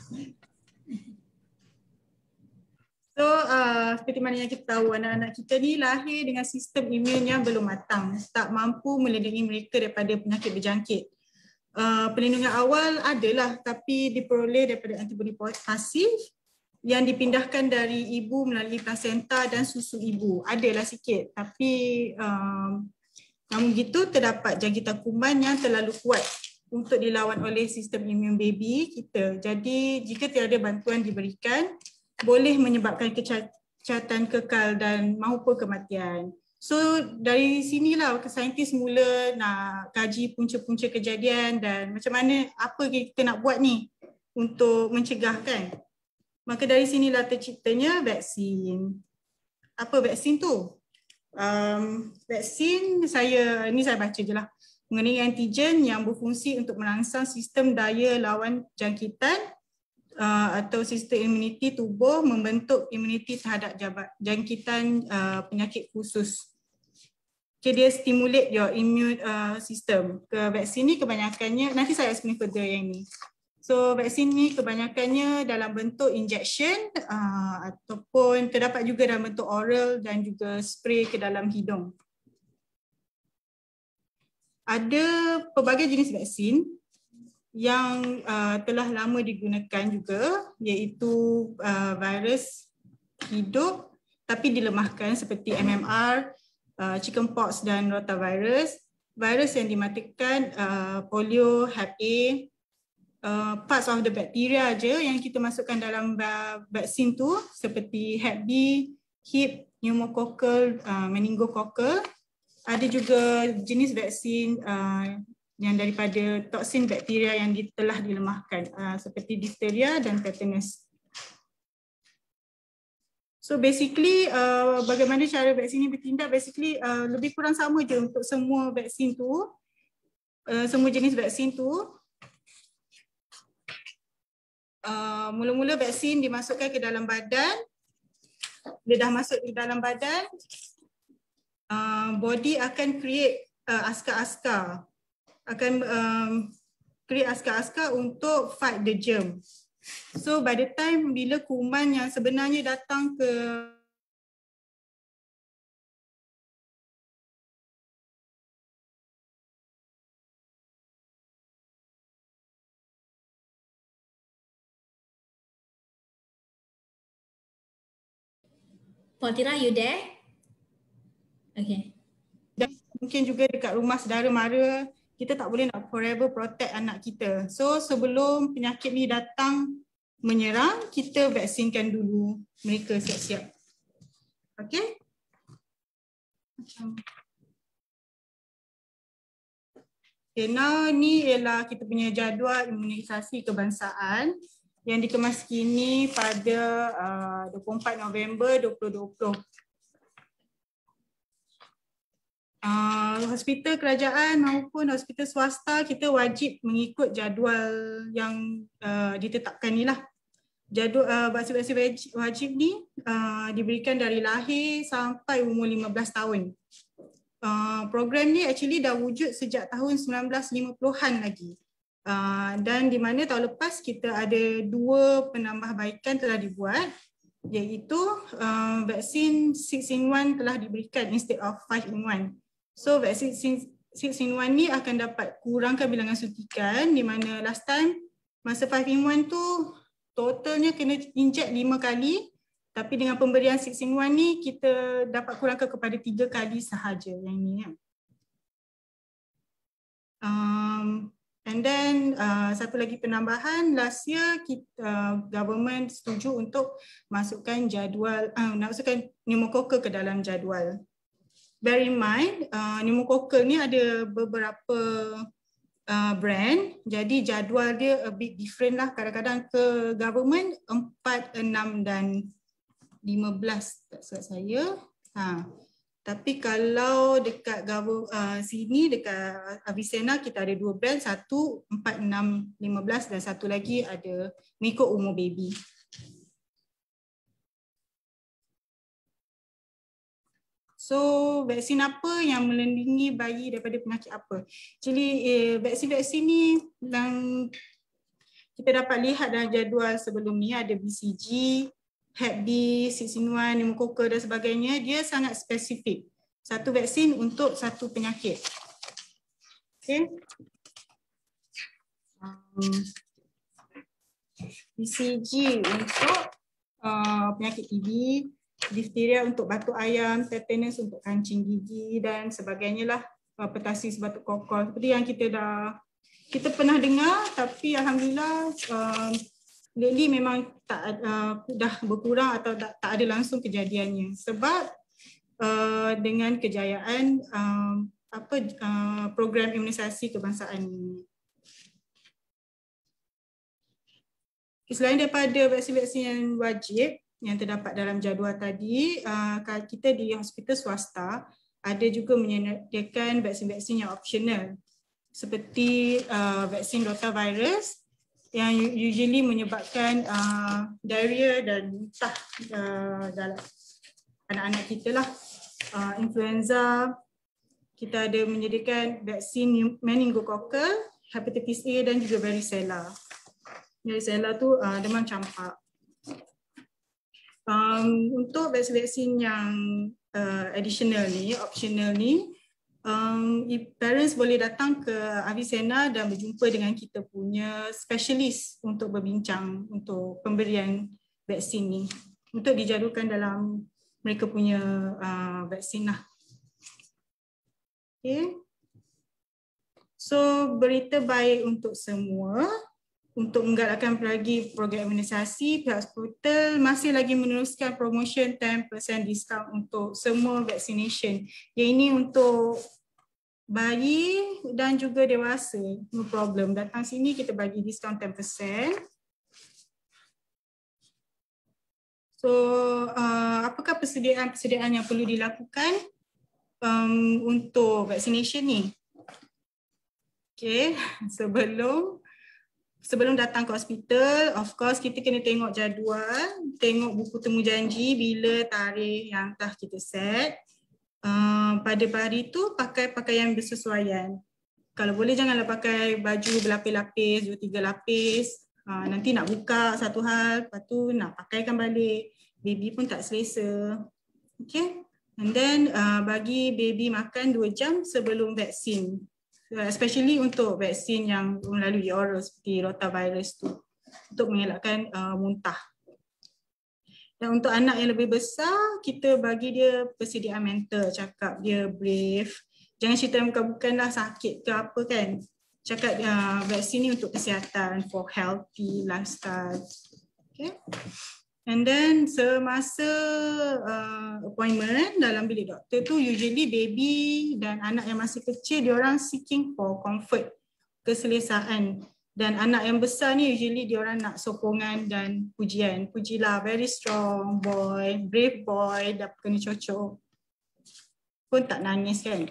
So uh, seperti mana yang kita tahu, anak-anak kita ni lahir dengan sistem imun yang belum matang, tak mampu melindungi mereka daripada penyakit berjangkit. Uh, perlindungan awal adalah, tapi diperoleh daripada antibodi pasif yang dipindahkan dari ibu melalui plasenta dan susu ibu. Adalah sikit, tapi um, namun begitu terdapat jangkitan kuman yang terlalu kuat untuk dilawan oleh sistem imun baby kita. Jadi jika tiada bantuan diberikan, boleh menyebabkan kecacatan kekal dan maupun kematian. So dari sinilah saintis mula nak kaji punca-punca kejadian dan macam mana, apa kita nak buat ni untuk mencegah kan. Maka dari sinilah terciptanya vaksin. Apa vaksin tu? Um, vaksin saya, ni saya baca je lah. Mengenai antigen yang berfungsi untuk merangsang sistem daya lawan jangkitan Uh, atau sistem imuniti tubuh membentuk imuniti terhadap jangkitan uh, penyakit khusus. Okay, dia stimulate your immune uh, system. Ke vaksin ni kebanyakannya, nanti saya explain further yang ni. So vaksin ni kebanyakannya dalam bentuk injection uh, ataupun terdapat juga dalam bentuk oral dan juga spray ke dalam hidung. Ada pelbagai jenis vaksin yang uh, telah lama digunakan juga, iaitu uh, virus hidup tapi dilemahkan seperti M M R, uh, chickenpox dan rotavirus, virus yang dimatikan uh, polio, Hep A, uh, parts of the bacteria aja yang kita masukkan dalam vaksin tu seperti Hep B, Hib, pneumococcal, uh, meningococcal. Ada juga jenis vaksin uh, yang daripada toksin bakteria yang telah dilemahkan uh, seperti difteria dan tetanus. So basically uh, bagaimana cara vaksin ini bertindak, basically uh, lebih kurang sama je untuk semua vaksin tu, uh, semua jenis vaksin tu. Uh, mula-mula vaksin dimasukkan ke dalam badan, dia dah masuk di dalam badan, uh, body akan create uh, askar-askar. akan um, create askar-askar untuk fight the germ. So by the time bila kuman yang sebenarnya datang ke Puan Tira, you there? Okay. Dan mungkin juga dekat rumah saudara mara, kita tak boleh nak forever protect anak kita. So sebelum penyakit ni datang menyerang, kita vaksinkan dulu mereka siap-siap. Okay? Okay, now ni ialah kita punya jadual imunisasi kebangsaan yang dikemas kini pada uh, dua puluh empat November dua ribu dua puluh. Uh, hospital kerajaan maupun hospital swasta kita wajib mengikut jadual yang uh, ditetapkan ni lah. Jadual uh, vaksin-vaksin wajib, wajib ni uh, diberikan dari lahir sampai umur lima belas tahun. Uh, program ni actually dah wujud sejak tahun sembilan belas lima puluhan lagi. Uh, dan di mana tahun lepas kita ada dua penambahbaikan telah dibuat, iaitu uh, vaksin six in one telah diberikan instead of five in one. So vaksin six in one ni akan dapat kurangkan bilangan suntikan, di mana last time masa five in one tu totalnya kena inject lima kali, tapi dengan pemberian six in one ni kita dapat kurangkan kepada tiga kali sahaja yang ni. then uh, satu lagi penambahan, last year kita, uh, government setuju untuk masukkan jadual, uh, masukkan pneumococcal ke dalam jadual. Bear in mind, uh, pneumococcal ni ada beberapa uh, brand, jadi jadual dia a bit different lah. Kadang-kadang ke government empat, enam dan lima belas tak silap saya. Ha. Tapi kalau dekat government, uh, sini dekat Avicenna kita ada dua brand, satu empat, enam, lima belas dan satu lagi ada mengikut umur baby. So, vaksin apa yang melindungi bayi daripada penyakit apa? Jadi, eh, vaksin-vaksin ni yang kita dapat lihat dalam jadual sebelum ni ada B C G, Hep B, six in one, pneumococcal dan sebagainya. Dia sangat spesifik. Satu vaksin untuk satu penyakit. Okay. Um, B C G untuk uh, penyakit T B, difteria untuk batuk ayam, tetanus untuk kancing gigi dan sebagainya lah, uh, pertussis batuk kokol. Seperti yang kita dah kita pernah dengar, tapi alhamdulillah uh, lately memang tak uh, dah berkurang atau tak, tak ada langsung kejadiannya sebab uh, dengan kejayaan uh, apa uh, program imunisasi kebangsaan ini. Selain daripada vaksin-vaksin yang wajib yang terdapat dalam jadual tadi, uh, kita di hospital swasta ada juga menyediakan vaksin-vaksin yang optional seperti uh, vaksin rotavirus yang usually menyebabkan uh, diarrhea dan muntah uh, dalam anak-anak kita lah. Uh, influenza, kita ada menyediakan vaksin meningococcal, hepatitis A dan juga varicella. Varicella tu uh, demam campak. Um, untuk vaksin-vaksin yang uh, additional ni, optional ni, um, parents boleh datang ke Avicenna dan berjumpa dengan kita punya specialist untuk berbincang untuk pemberian vaksin ni, untuk dijadualkan dalam mereka punya uh, vaksin lah. Okay. So berita baik untuk semua. Untuk menggalakkan lagi program imunisasi, pihak hospital masih lagi meneruskan promotion ten percent discount untuk semua vaccination. Yang ini untuk bayi dan juga dewasa, no problem. Datang sini kita bagi diskaun ten percent. So, uh, apakah persediaan-persediaan yang perlu dilakukan um, untuk vaccination ni? Okay, sebelum Sebelum datang ke hospital, of course kita kena tengok jadual, tengok buku temu janji bila tarikh yang dah kita set. Uh, pada hari tu pakai pakaian bersesuaian. Kalau boleh janganlah pakai baju berlapis-lapis, dua tiga lapis. Uh, nanti nak buka satu hal, lepas tu nak pakaikan balik. Baby pun tak selesa. Okay. And then uh, bagi baby makan dua jam sebelum vaksin. Especially untuk vaksin yang melalui oral seperti rotavirus tu, untuk mengelakkan uh, muntah. Dan untuk anak yang lebih besar, kita bagi dia persediaan mental, cakap dia brave. Jangan cerita bukan-bukan lah sakit ke apa kan. Cakap uh, vaksin ni untuk kesihatan, for healthy lifestyle. Okay. And then semasa uh, appointment dalam bilik doktor tu, usually baby dan anak yang masih kecil, diorang seeking for comfort, keselesaan. Dan anak yang besar ni usually diorang nak sokongan dan pujian. Pujilah, very strong boy, brave boy, dah kena cocok. Pun tak nangis kan.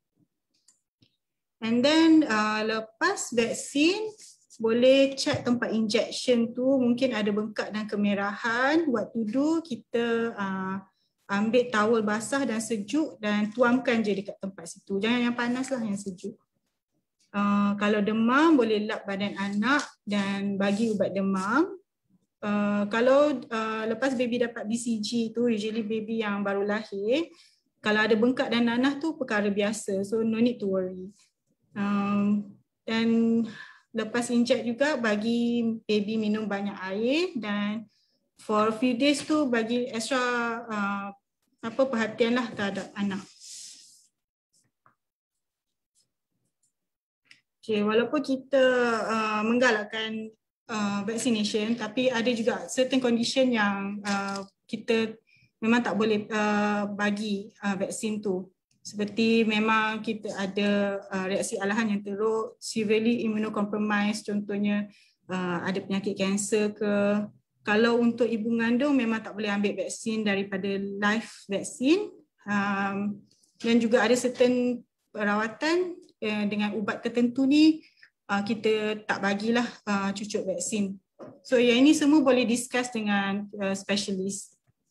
And then uh, lepas vaksin, boleh check tempat injection tu, mungkin ada bengkak dan kemerahan. What to do, kita uh, ambil towel basah dan sejuk dan tuamkan je dekat tempat situ. Jangan yang panas lah, yang sejuk. Uh, kalau demam, boleh lap badan anak dan bagi ubat demam. Uh, kalau uh, lepas baby dapat B C G tu, usually baby yang baru lahir, kalau ada bengkak dan nanah tu perkara biasa. So no need to worry. Um, dan lepas inject juga bagi baby minum banyak air dan for few days tu bagi extra uh, apa perhatian lah terhadap anak. Okay, walaupun kita uh, menggalakkan uh, vaccination, tapi ada juga certain condition yang uh, kita memang tak boleh uh, bagi uh, vaksin tu. Seperti memang kita ada uh, reaksi alahan yang teruk, severely immunocompromised, contohnya uh, ada penyakit kanser ke. Kalau untuk ibu mengandung memang tak boleh ambil vaksin daripada live vaksin. Um, dan juga ada certain perawatan uh, dengan ubat tertentu ni uh, kita tak bagilah uh, cucuk vaksin. So yang ini semua boleh discuss dengan uh, specialist.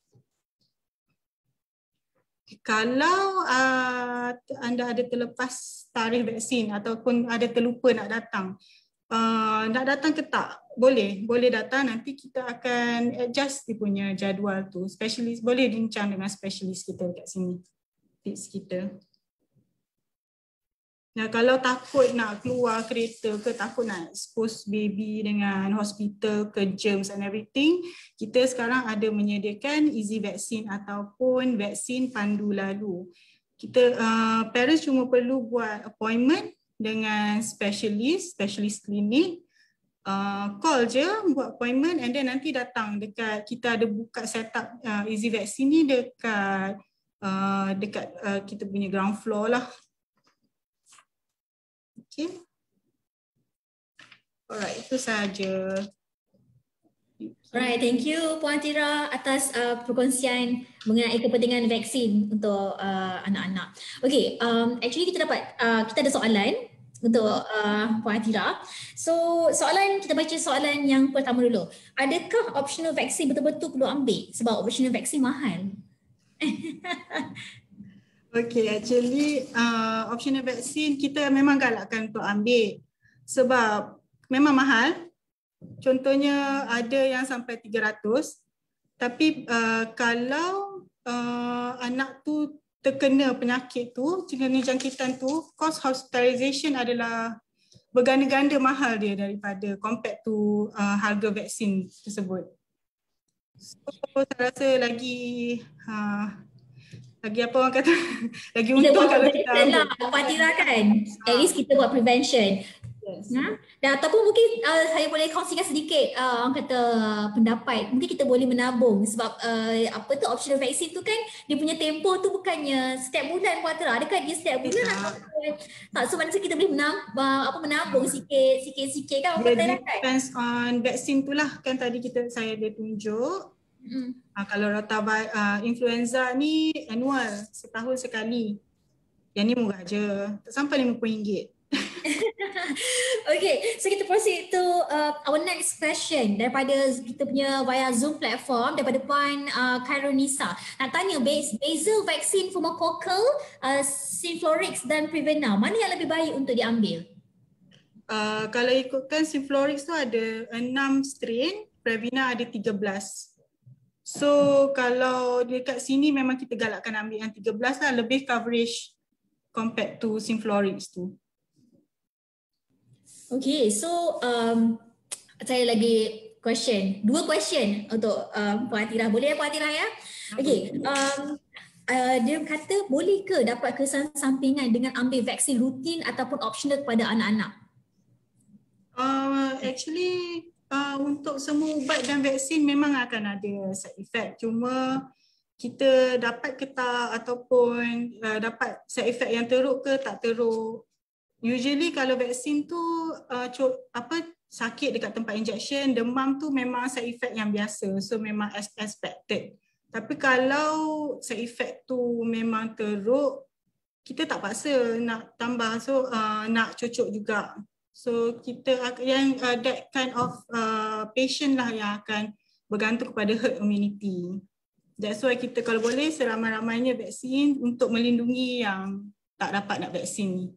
Kalau uh, anda ada terlepas tarikh vaksin ataupun ada terlupa nak datang, uh, nak datang ke tak? Boleh, boleh datang. Nanti kita akan adjust dia punya jadual tu. Specialist boleh bincang dengan specialist kita dekat sini, tips kita. Nah, kalau takut nak keluar kereta ke, takut nak expose baby dengan hospital ke germs and everything, kita sekarang ada menyediakan easy vaksin ataupun vaksin pandu lalu. Kita uh, parents cuma perlu buat appointment dengan specialist, specialist klinik, uh, call je, buat appointment and then nanti datang dekat, kita ada buka setup uh, easy vaksin ni dekat uh, dekat uh, kita punya ground floor lah. Okay. Alright, itu sahaja. Alright, thank you Puan Atira atas uh, perkongsian mengenai kepentingan vaksin untuk uh, anak-anak. Okay, um, actually kita dapat, uh, kita ada soalan untuk uh, Puan Atira. So soalan, kita baca soalan yang pertama dulu. Adakah optional vaksin betul-betul perlu ambil sebab optional vaksin mahal? Okay, actually uh, optional vaksin kita memang galakkan untuk ambil sebab memang mahal. Contohnya ada yang sampai tiga ratus, tapi uh, kalau uh, anak tu terkena penyakit tu, terkena jangkitan tu, cost hospitalization adalah berganda-ganda mahal dia daripada compared to uh, harga vaksin tersebut. So saya rasa lagi uh, lagi apa orang kata, lagi kita untung buat kalau kita ambil. lah, Puan Atira kan. At least kita buat prevention. Yes. Ha? Dan ataupun mungkin uh, saya boleh kongsikan sedikit uh, orang kata pendapat. Mungkin kita boleh menabung sebab uh, apa tu optional vaksin tu kan dia punya tempoh tu bukannya setiap bulan Puan Atira. Adakah dia setiap bulan ataupun tak, so maksudnya kita boleh menabung, uh, apa menabung sikit sikit sikit kan Puan Atira kan. Depends on vaksin tu lah kan tadi kita saya ada tunjuk. Hmm. Uh, kalau rotavirus uh, influenza ni annual, setahun sekali. Yang ni murah je, tak sampai lima puluh ringgit. Okay, so kita proceed to uh, our next question daripada kita punya via Zoom platform daripada Puan uh, Khairunisa. Nak tanya basal vaksin pneumococcal, uh, Synflorix dan Prevena, mana yang lebih baik untuk diambil? Uh, kalau ikutkan Synflorix tu ada enam strain, Prevena ada tiga belas. So kalau dekat sini memang kita galakkan ambil yang tiga belas lah, lebih coverage compared to Synflorix tu. Okay, so um, saya lagi question, dua question untuk um, Puan Atira. Boleh ya Puan Atira ya? Okay, um, uh, dia kata boleh ke dapat kesan sampingan dengan ambil vaksin rutin ataupun optional kepada anak-anak? Uh, actually, Uh, untuk semua ubat dan vaksin memang akan ada side effect. Cuma kita dapat ke tak ataupun uh, dapat side effect yang teruk ke tak teruk. Usually kalau vaksin tu uh, apa sakit dekat tempat injection, demam tu memang side effect yang biasa. So memang as expected. Tapi kalau side effect tu memang teruk, kita tak paksa nak tambah. So uh, nak cucuk juga. So kita yang uh, that kind of uh, patient lah yang akan bergantung kepada herd immunity. That's why kita kalau boleh seramai-ramainya vaksin untuk melindungi yang tak dapat nak vaksin ni.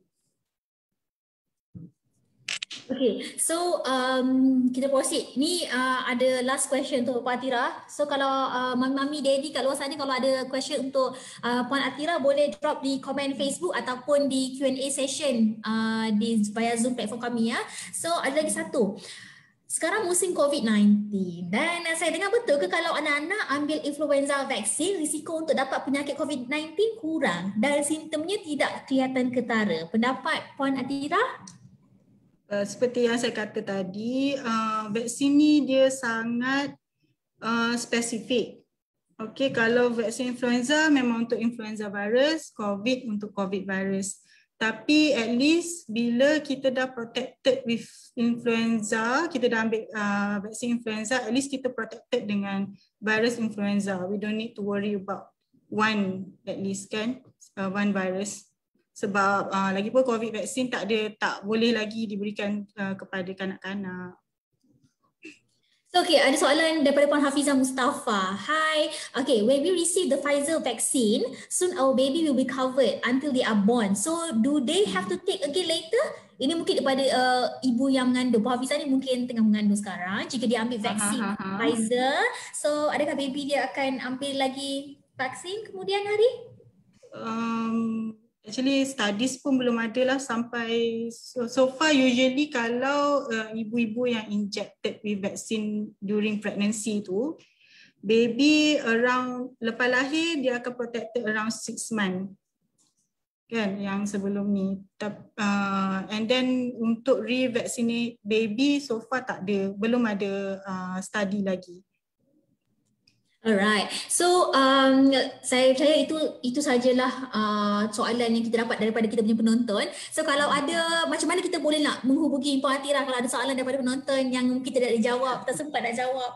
Okay, so um, kita proceed. Ni uh, ada last question untuk Puan Atira. So kalau uh, mami-mami, daddy kat luar sana kalau ada question untuk uh, Puan Atira boleh drop di komen Facebook ataupun di Q and A session uh, di via Zoom platform kami ya. So ada lagi satu. Sekarang musim COVID sembilan belas dan saya dengar betul ke kalau anak-anak ambil influenza vaksin, risiko untuk dapat penyakit COVID sembilan belas kurang dan simptomnya tidak kelihatan ketara. Pendapat Puan Atira? Uh, seperti yang saya kata tadi, uh, vaksin ni dia sangat uh, spesifik. Okey, kalau vaksin influenza memang untuk influenza virus, COVID untuk COVID virus. Tapi at least bila kita dah protected with influenza, kita dah ambil uh, vaksin influenza, at least kita protected dengan virus influenza. We don't need to worry about one at least kan, uh, one virus. Sebab uh, lagipun COVID vaksin tak ada, tak boleh lagi diberikan uh, kepada kanak-kanak. So, okay, ada soalan daripada Puan Hafizah Mustafa. Hi, okay, when we receive the Pfizer vaccine, soon our baby will be covered until they are born. So, do they have to take again later? Ini mungkin daripada uh, ibu yang mengandung. Puan Hafizah ni mungkin tengah mengandung sekarang. Jika dia ambil vaksin Ha, ha, ha, ha. Pfizer, so adakah baby dia akan ambil lagi vaksin kemudian hari? Um, actually studies pun belum ada lah sampai so, so far usually kalau uh, ibu-ibu yang injected with vaccine during pregnancy tu, baby around lepas lahir dia akan protected around six months kan yang sebelum ni. Uh, and then untuk revaccinate baby so far tak ada, belum ada uh, study lagi. Alright, so um, saya percaya itu itu sajalah uh, soalan yang kita dapat daripada kita punya penonton. So kalau ada, macam mana kita boleh nak menghubungi Puan Atira kalau ada soalan daripada penonton yang kita tak ada jawab, tak sempat nak jawab?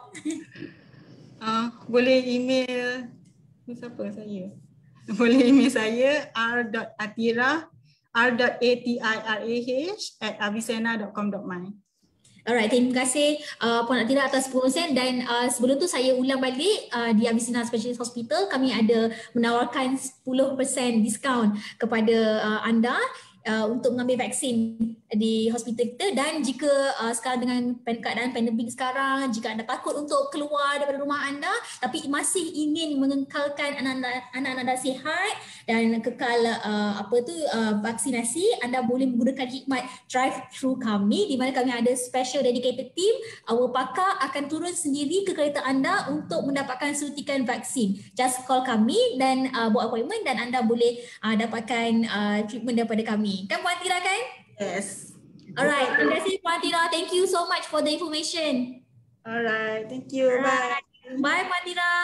Uh, boleh email siapa saya? Boleh email saya r dot atira r dot atira at avicenna dot com dot my. Alright, terima kasih uh, Puan Atira atas sepuluh sen dan uh, sebelum tu saya ulang balik uh, di Avicenna Specialist Hospital kami ada menawarkan sepuluh peratus diskaun kepada uh, anda uh, untuk mengambil vaksin di hospital kita. Dan jika uh, sekarang dengan keadaan pandemik sekarang, jika anda takut untuk keluar daripada rumah anda tapi masih ingin mengekalkan anak-anak anda sihat dan kekal uh, apa tu uh, vaksinasi, anda boleh menggunakan khidmat drive through kami di mana kami ada special dedicated team. Our pakar akan turun sendiri ke kereta anda untuk mendapatkan suntikan vaksin. Just call kami dan uh, buat appointment dan anda boleh uh, dapatkan uh, treatment daripada kami. Kan Puan Atira kan? Yes. Alright, terima kasih Puan Atira. Thank you so much for the information. Alright, thank you. Alright. Bye. Bye Puan Atira.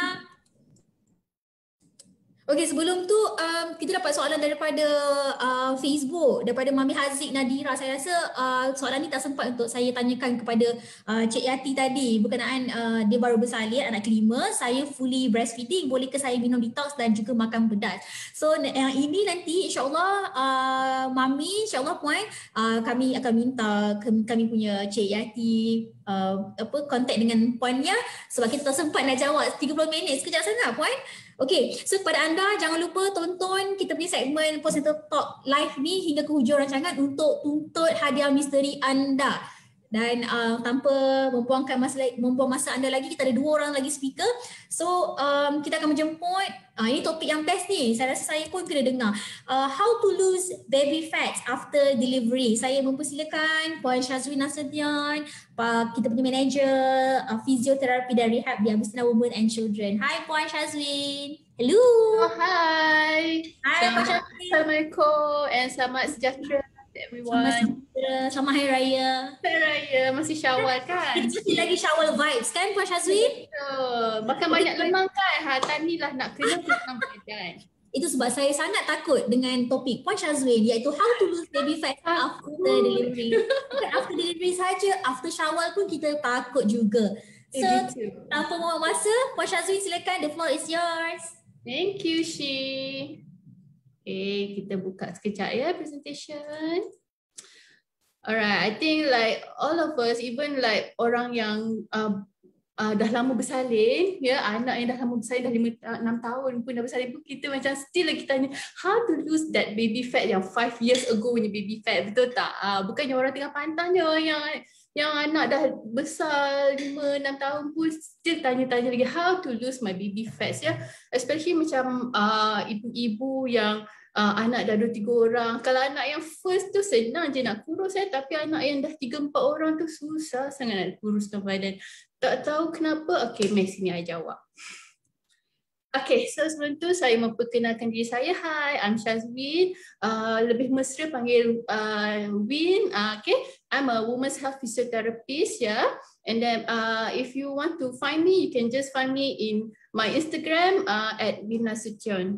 Okey, sebelum tu um, kita dapat soalan daripada uh, Facebook, daripada Mami Haziq Nadira. Saya rasa uh, soalan ni tak sempat untuk saya tanyakan kepada uh, Cik Yati tadi berkenaan uh, dia baru bersalin anak kelima, saya fully breastfeeding, boleh ke saya minum detox dan juga makan pedas. So yang ini nanti insyaAllah uh, Mami, insyaAllah Puan, uh, kami akan minta kami, kami punya Cik Yati uh, apa kontak dengan Puannya sebab kita tak sempat nak jawab tiga puluh minit, sekejap sangat Puan. Okay, so kepada anda jangan lupa tonton kita punya segmen Postnatal Talk live ni hingga ke hujung rancangan untuk tuntut hadiah misteri anda. Dan uh, tanpa membuangkan masa membuang masa anda lagi, kita ada dua orang lagi speaker. So um, kita akan menjemput, uh, ini topik yang best ni, saya rasa saya pun kena dengar. Uh, how to lose baby fat after delivery. Saya mempersilakan Puan Syazwin Nasution, kita punya manager uh, fisioterapi dan rehab di Avicenna Women and Children. Hai Puan Syazwin. Hello. Oh, hi. Hai Puan Syazwin. Assalamualaikum and selamat sejahtera everyone. Selamat, selamat Hari Raya. Hari Raya masih Syawal kan? Kita masih lagi Syawal vibes kan Puan Syazwin? Betul. Makan banyak lemang kan? Ha, tani lah nak kena lemang badan. Itu sebab saya sangat takut dengan topik Puan Syazwin iaitu how to lose baby fat after delivery. Bukan after delivery saja, after Syawal pun kita takut juga. So, tanpa membuang masa, Puan Syazwin silakan, the floor is yours. Thank you, Shi. Okay, kita buka sekejap ya presentation. Alright, I think like all of us, even like orang yang uh, uh, dah lama bersalin, ya, anak yang dah lama bersalin dah lima enam tahun pun dah bersalin pun kita macam still lagi tanya how to lose that baby fat yang five years ago punya baby fat, betul tak? Uh, bukannya orang tengah pantangnya yang yang anak dah besar lima enam tahun pun still tanya-tanya lagi how to lose my baby fat, ya, especially macam uh, ibu-ibu yang Uh, anak dah dua tiga orang. Kalau anak yang first tu senang je nak kurus ya, tapi anak yang dah tiga empat orang tu susah sangat nak kuruskan badan. Tak tahu kenapa. Okay, mari sini I jawab. Okay, so sebelum tu saya memperkenalkan diri saya. Hi, I'm Shazwin. Uh, lebih mesra panggil uh, Win. Uh, okay, I'm a women's health physiotherapist. Yeah, and then uh, if you want to find me, you can just find me in my Instagram uh, at Win Nasution.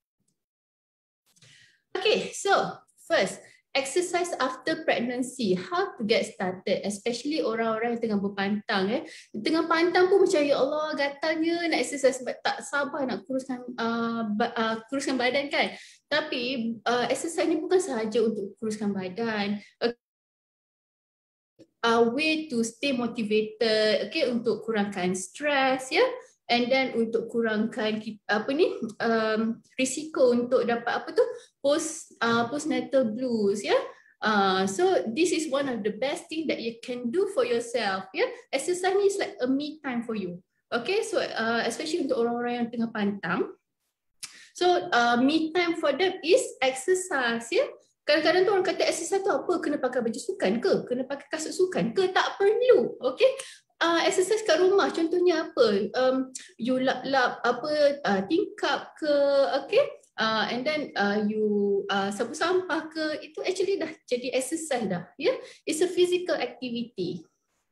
Okay, so first, exercise after pregnancy, how to get started, especially orang-orang yang tengah berpantang. Eh. Tengah pantang pun macam, ya Allah, gatalnya nak exercise, tak sabar nak kuruskan uh, uh, kuruskan badan kan. Tapi uh, exercise ni bukan sahaja untuk kuruskan badan. Okay. Uh, way to stay motivated, okay, untuk kurangkan stres, ya. Yeah? And then untuk kurangkan apa ni um, risiko untuk dapat apa tu post uh, postnatal blues, ya. Yeah? Uh, so this is one of the best thing that you can do for yourself. Yeah, exercise is like a me time for you. Okay, so uh, especially untuk orang-orang yang tengah pantang. So uh, me time for them is exercise. Yeah. Kadang-kadang tu orang kata exercise tu apa? Kena pakai baju sukan ke? Kena pakai kasut sukan ke? Tak perlu. Okay. Uh, exercise kat rumah contohnya apa, um, you lap-lap apa uh, tingkap ke, okay, uh, and then uh, you uh, sapu sampah ke, itu actually dah jadi exercise dah, yeah, it's a physical activity.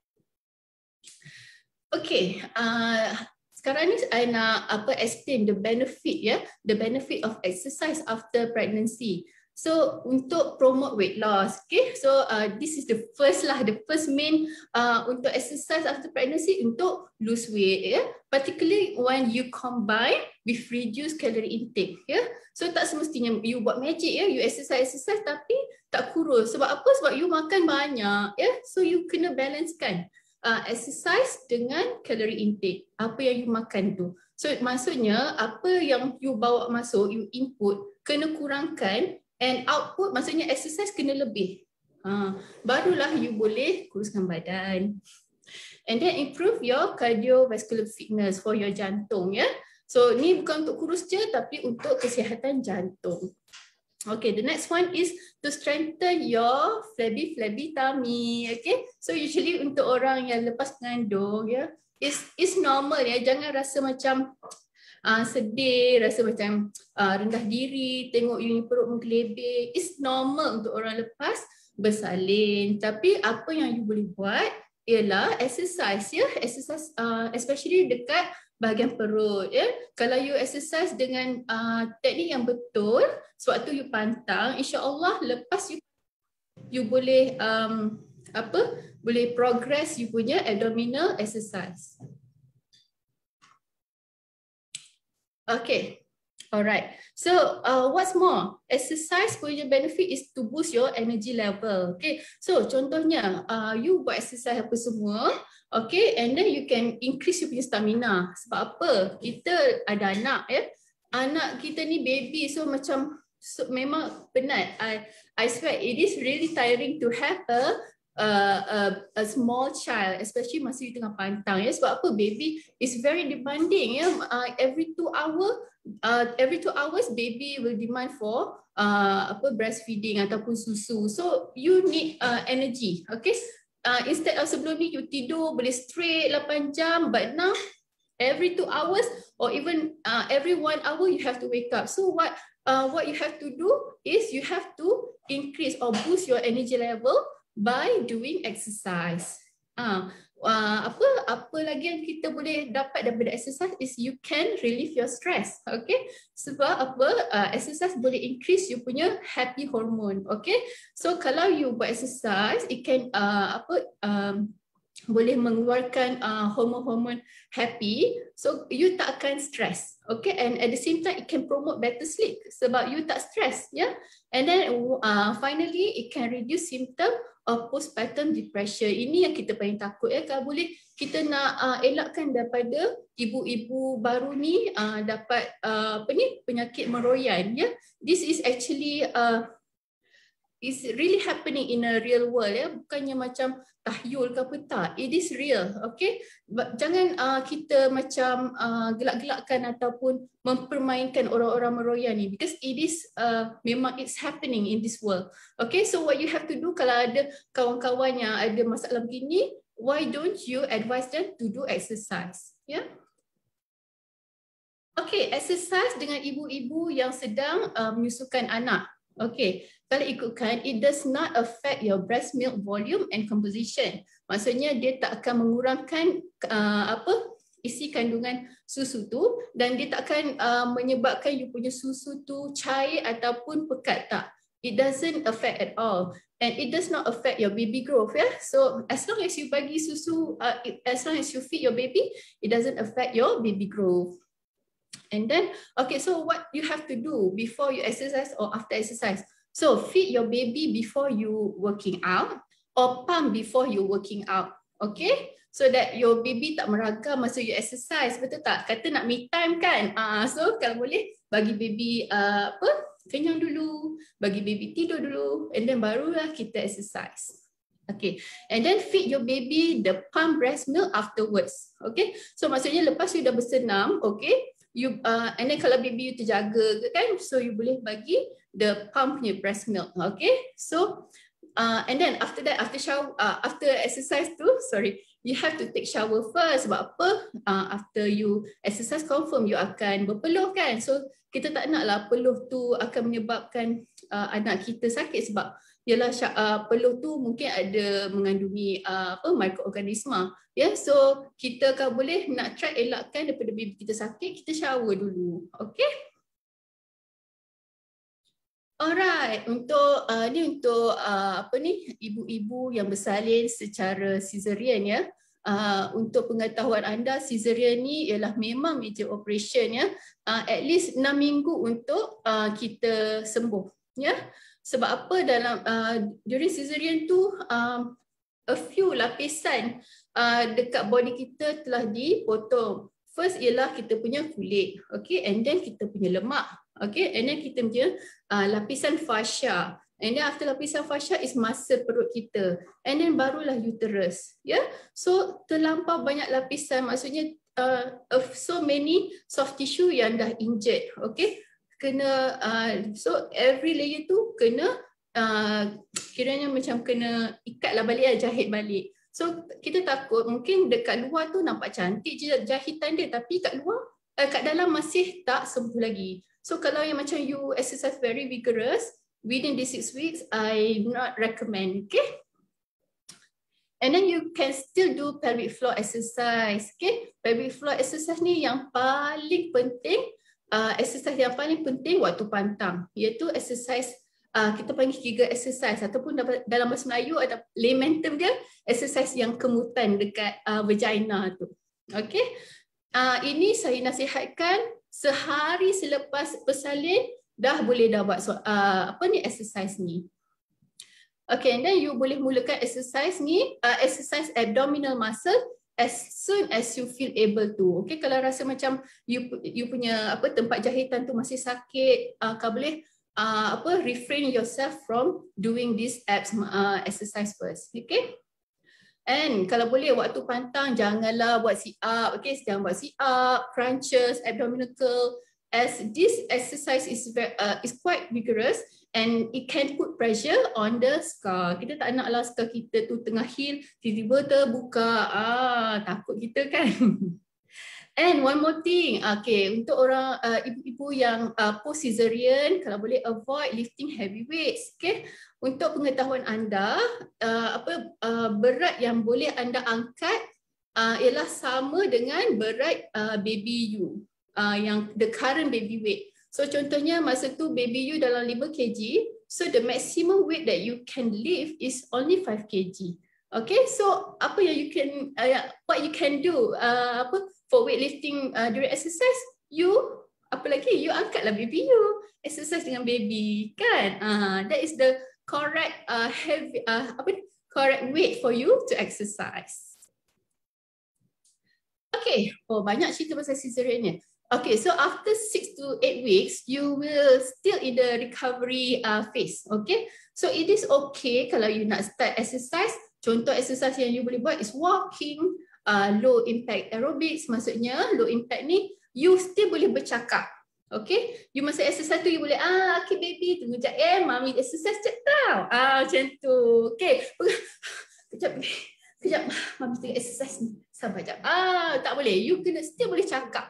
Okay, uh, sekarang ni I nak apa explain the benefit, ya, yeah? The benefit of exercise after pregnancy. So untuk promote weight loss, okay, so uh, this is the first lah, the first main uh, untuk exercise after pregnancy untuk lose weight, ya, yeah? Particularly when you combine with reduced calorie intake, ya, yeah? So tak semestinya you buat magic, ya, yeah? You exercise exercise tapi tak kurus. Sebab apa? Sebab you makan banyak, ya, yeah? So you kena balancekan uh, exercise dengan calorie intake, apa yang you makan tu. So maksudnya apa yang you bawa masuk, you input kena kurangkan. And output maksudnya exercise kena lebih. Ha, barulah you boleh kuruskan badan. And then improve your cardiovascular fitness for your jantung, ya. So ni bukan untuk kurus je tapi untuk kesihatan jantung. Okay, the next one is to strengthen your flabby flabby tummy. Okay, so usually untuk orang yang lepas mengandung, ya, is is normal, ya. Jangan rasa macam Uh, sedih, rasa macam uh, rendah diri, tengok you perut menggelebih. It's normal untuk orang lepas bersalin. Tapi apa yang you boleh buat ialah exercise, ya, exercise uh, especially dekat bahagian perut, ya. Kalau you exercise dengan uh, teknik yang betul, sewaktu you pantang, insya-Allah lepas you you boleh um, apa? Boleh progress you punya abdominal exercise. Okay, alright. So uh, what's more, exercise punya benefit is to boost your energy level. Okay, so contohnya uh, you buat exercise apa semua, okay, and then you can increase you punya stamina. Sebab apa? Kita ada anak, ya, anak kita ni baby, so macam so, memang penat. I I swear it is really tiring to have a Uh, a, a small child, especially masa you tengah pantang, ya. Sebab apa? Baby is very demanding, ya. Uh, every two hour, uh, every two hours baby will demand for uh, apa breastfeeding ataupun susu. So you need uh, energy, okay. Uh, instead of sebelum ni you tidur boleh straight lapan jam, but now every two hours or even uh, every one hour you have to wake up. So what uh, what you have to do is you have to increase or boost your energy level by doing exercise. Ah, uh, apa apa lagi yang kita boleh dapat daripada exercise is you can relieve your stress. Okay, sebab apa? Uh, exercise boleh increase you punya happy hormone. Okay, so kalau you buat exercise, it can uh, apa um, boleh mengeluarkan uh, hormon-hormon happy, so you tak akan stress. Okay, and at the same time it can promote better sleep sebab you tak stress, ya. Yeah? And then uh, finally it can reduce symptom of postpartum depression. Ini yang kita paling takut, ya. Kalau boleh kita nak uh, elakkan daripada ibu-ibu baru ni uh, dapat uh, apa ni penyakit meroyan, ya. This is actually uh, is really happening in a real world, ya. Bukannya macam tahyul ke apa, tak. It is real, okay. Jangan uh, kita macam uh, gelak-gelakkan ataupun mempermainkan orang-orang meroyan ni, because it is uh, memang it's happening in this world. Okay, so what you have to do kalau ada kawan-kawan yang ada masalah begini, why don't you advise them to do exercise, ya. Yeah? Okay, exercise dengan ibu-ibu yang sedang uh, menyusukan anak. Okay, kalau ikutkan, it does not affect your breast milk volume and composition. Maksudnya dia tak akan mengurangkan uh, apa isi kandungan susu tu, dan dia tak akan uh, menyebabkan you punya susu tu cair ataupun pekat, tak. It doesn't affect at all. And it does not affect your baby growth. Yeah? So as long as you bagi susu, uh, as long as you feed your baby, it doesn't affect your baby growth. And then, okay, so what you have to do before you exercise or after exercise? So feed your baby before you working out or pump before you working out. Okay, so that your baby tak meragam masa you exercise, betul tak? Kata nak me time kan? Uh, so kalau boleh bagi baby uh, apa kenyang dulu, bagi baby tidur dulu, and then barulah kita exercise. Okay, and then feed your baby the pump breast milk afterwards. Okay, so maksudnya lepas you dah bersenam, okay, you uh, and then kalau baby you terjaga ke kan, so you boleh bagi the pump punya breast milk. Okay, so uh, and then after that, after shower, uh, after exercise tu, sorry, you have to take shower first. Sebab apa? Uh, after you exercise, confirm you akan berpeluh kan, so kita tak naklah peluh tu akan menyebabkan uh, anak kita sakit, sebab ialah uh, peluh tu mungkin ada mengandungi uh, apa mikroorganisma. Ya, yeah? So kita kalau boleh nak try elakkan daripada baby kita sakit, kita shower dulu. Okay? Alright, untuk uh, ni untuk uh, apa ni ibu-ibu yang bersalin secara caesarean ya. Uh, untuk pengetahuan anda, caesarean ni ialah memang major operation ya. Uh, at least enam minggu untuk uh, kita sembuh ya. Sebab apa dalam uh, during caesarean tu um, a few lapisan uh, dekat body kita telah dipotong. First ialah kita punya kulit, okay, and then kita punya lemak, okay, and then kita punya uh, lapisan fascia, and then after lapisan fascia is muscle perut kita, and then barulah uterus, ya. Yeah? So terlampau banyak lapisan, maksudnya uh, of so many soft tissue yang dah injured, okay. Kena uh, so every layer tu kena uh, kiranya macam kena ikatlah balik lah, jahit balik. So kita takut mungkin dekat luar tu nampak cantik je jahitan dia, tapi kat luar uh, kat dalam masih tak sembuh lagi. So kalau yang macam you exercise very vigorous within these six weeks, I not recommend, okay. And then you can still do pelvic floor exercise, okay. Pelvic floor exercise ni yang paling penting. Uh, exercise yang paling penting waktu pantang, iaitu exercise uh, kita panggil Kegel exercise, ataupun dalam bahasa Melayu ada layman term dia, exercise yang kemutan dekat uh, vagina tu. Okay, uh, ini saya nasihatkan sehari selepas bersalin dah boleh dah buat so, uh, apa ni exercise ni. Okay, and then you boleh mulakan exercise ni, uh, exercise abdominal muscle as soon as you feel able to. Okay, kalau rasa macam you you punya apa tempat jahitan tu masih sakit, uh, kau boleh uh, apa refrain yourself from doing this abs uh, exercise first. Okay, and kalau boleh waktu pantang janganlah buat sit up. Okay, jangan buat sit up, crunches, abdominal curl, as this exercise is very, uh, is quite vigorous and it can put pressure on the scar. Kita tak naklah scar kita tu tengah heal, tiba-tiba terbuka. Ah, takut kita kan. And one more thing, okay, untuk orang uh, ibu-ibu yang uh, post caesarean, kalau boleh avoid lifting heavy weights. Okay, untuk pengetahuan anda, uh, apa uh, berat yang boleh anda angkat uh, ialah sama dengan berat uh, baby you, uh, yang the current baby weight. So contohnya masa tu baby you dalam lima kilogram, so the maximum weight that you can lift is only five kilogram. Okay, so apa yang you can, uh, what you can do uh, apa for weightlifting uh, during exercise, you apa lagi, you angkatlah baby you, exercise dengan baby kan. Uh, that is the correct uh, heavy uh, apa correct weight for you to exercise. Okay, oh banyak cerita pasal caesarean ni. Okay, so after six to eight weeks, you will still in the recovery uh, phase. Okay, so it is okay kalau you nak start exercise. Contoh exercise yang you boleh buat is walking, uh, low impact aerobics. Maksudnya low impact ni you still boleh bercakap. Okay, you masa exercise tu you boleh ah, okay baby tunggu jap eh, mami exercise jap tau. Ah macam tu. Okay, kejap kejap mami tengah exercise ni. Sabar jap. Ah tak boleh, you kena still boleh cakap.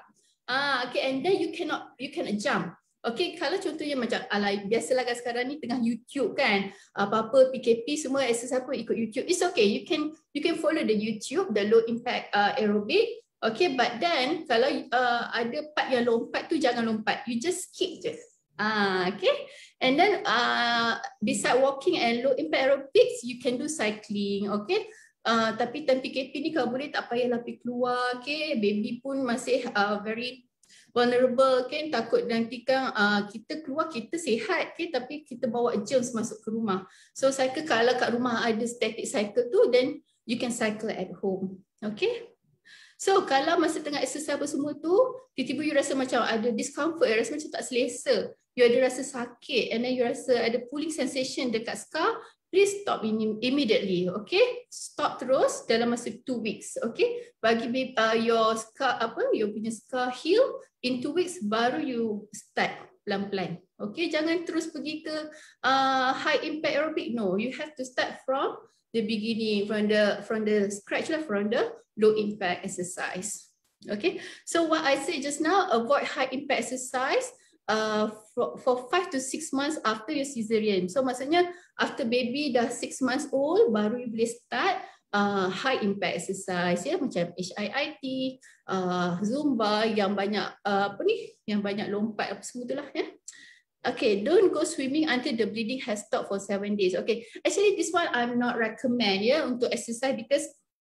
Ah, okay, and then you cannot you cannot jump. Okay, kalau contohnya macam alai biasalah kan sekarang ni tengah YouTube kan, apa-apa P K P semua exercise pun ikut YouTube. It's okay, you can you can follow the YouTube, the low impact uh, aerobic. Okay, but then kalau uh, ada part yang lompat tu jangan lompat, you just skip je. Ah, okay, and then uh, beside walking and low impact aerobics, you can do cycling. Okay. Uh, tapi time P K P ni kalau boleh tak payahlah pergi keluar, okay? Baby pun masih uh, very vulnerable, okay? Takut nanti kan uh, kita keluar kita sihat, okay? Tapi kita bawa germs masuk ke rumah. So cycle kalau kat rumah ada static cycle tu, then you can cycle at home, okay? So kalau masa tengah exercise apa semua tu, tiba-tiba you rasa macam ada discomfort, you rasa macam tak selesa, you ada rasa sakit, and then you rasa ada pulling sensation dekat scar, please stop immediately, okay? Stop terus dalam masa two weeks, okay? Bagi uh, your scar apa, you punya scar heal in two weeks, baru you start pelan-pelan, okay? Jangan terus pergi ke uh, high impact aerobic, no. You have to start from the beginning, from the from the scratch lah, from the low impact exercise, okay? So what I said just now, avoid high impact exercise. Uh, for, for five to six months after your cesarean. So maksudnya after baby dah six months old, baru you boleh start uh, high impact exercise, ya, macam H I I T, uh, Zumba yang banyak uh, apa ni, yang banyak lompat apa semua itulah, ya. Okay, don't go swimming until the bleeding has stopped for seven days. Okay, actually this one I'm not recommend, ya, untuk exercise, because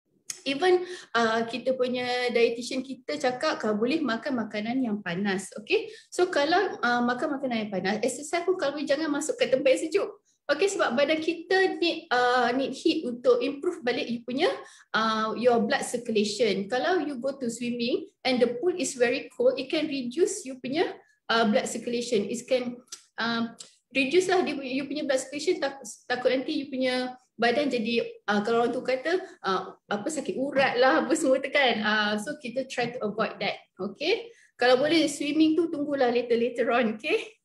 even uh, kita punya dietitian kita cakap kalau boleh makan makanan yang panas, okay? So kalau uh, makan makanan yang panas, exercise pun kalau boleh jangan masuk ke tempat yang sejuk, okay? Sebab badan kita need uh, need heat untuk improve balik you punya uh, your blood circulation. Kalau you go to swimming and the pool is very cold, it can reduce you punya uh, blood circulation. It can uh, reduce lah you punya blood circulation, tak, takut nanti you punya badan jadi uh, kalau orang tu kata uh, apa sakit urat lah apa semua tu kan. Uh, so kita try to avoid that, okay? Kalau boleh swimming tu tunggulah later later on, okay?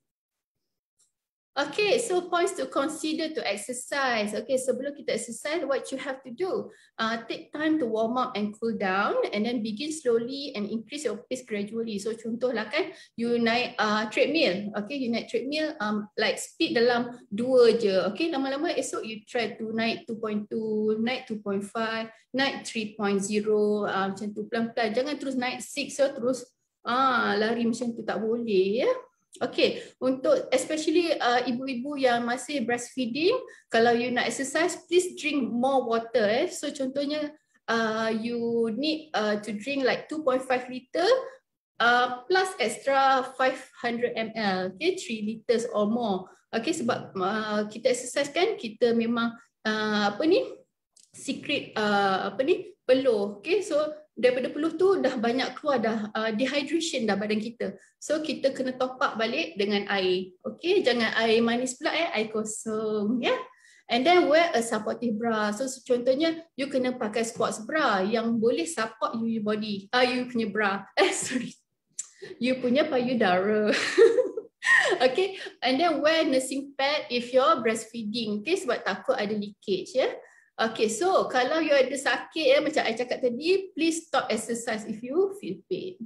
Okay, so points to consider to exercise. Okay, sebelum kita exercise, what you have to do? Uh, take time to warm up and cool down, and then begin slowly and increase your pace gradually. So contohlah kan, you naik uh, treadmill. Okay, you naik treadmill, um, like speed dalam dua je. Okay, lama-lama esok you try to naik two point two, naik two point five, naik three point zero, uh, macam tu pelan-pelan. Jangan terus naik six, so terus ah, lari macam tu, tak boleh, ya. Okay, untuk especially uh, ibu-ibu yang masih breastfeeding, kalau you nak exercise, please drink more water. Eh. So contohnya, uh, you need uh, to drink like two point five liter uh, plus extra five hundred milliliters, okay, three liters or more. Okay, sebab uh, kita exercise kan, kita memang uh, apa ni, secret uh, apa ni, peluh. Okay, so daripada peluh tu dah banyak keluar dah uh, dehydration dah badan kita. So kita kena top up balik dengan air. Okay, jangan air manis pula, eh, air kosong, ya. Yeah? And then wear a supportive bra. So contohnya you kena pakai sports bra yang boleh support you your body. Ah, uh, you punya bra. Eh, sorry. You punya payudara. Okay, and then wear nursing pad if you're breastfeeding. Okay, sebab takut ada leakage, ya. Yeah? Okay, so kalau you ada sakit, eh, macam I cakap tadi, please stop exercise if you feel pain.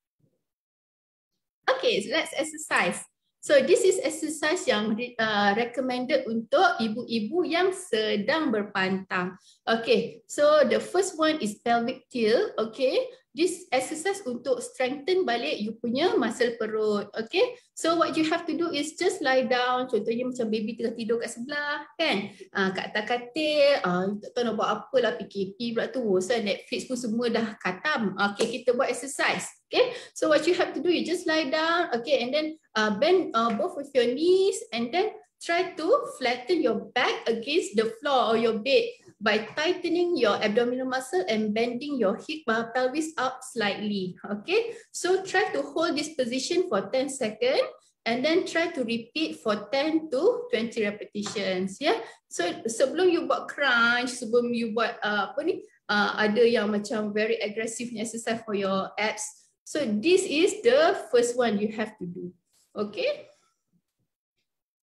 Okay, so let's exercise. So this is exercise yang uh, recommended untuk ibu-ibu yang sedang berpantang. Okay, so the first one is pelvic tilt. Okay, this exercise untuk strengthen balik you punya muscle perut. Okay, so what you have to do is just lie down. Contohnya macam baby tengah tidur kat sebelah kan, uh, kat atas katil, uh, tak tahu nak buat apa lah, P K P pula tu, so Netflix pun semua dah khatam. Okay, kita buat exercise. Okay, so what you have to do, you just lie down. Okay, and then uh, bend uh, both of your knees, and then try to flatten your back against the floor or your bed by tightening your abdominal muscle and bending your hip uh, pelvis up slightly. Okay, so try to hold this position for ten seconds and then try to repeat for ten to twenty repetitions. Yeah, so sebelum you buat crunch, sebelum you buat uh, apa ni, uh, ada yang macam very aggressive exercise for your abs. So this is the first one you have to do. Okay.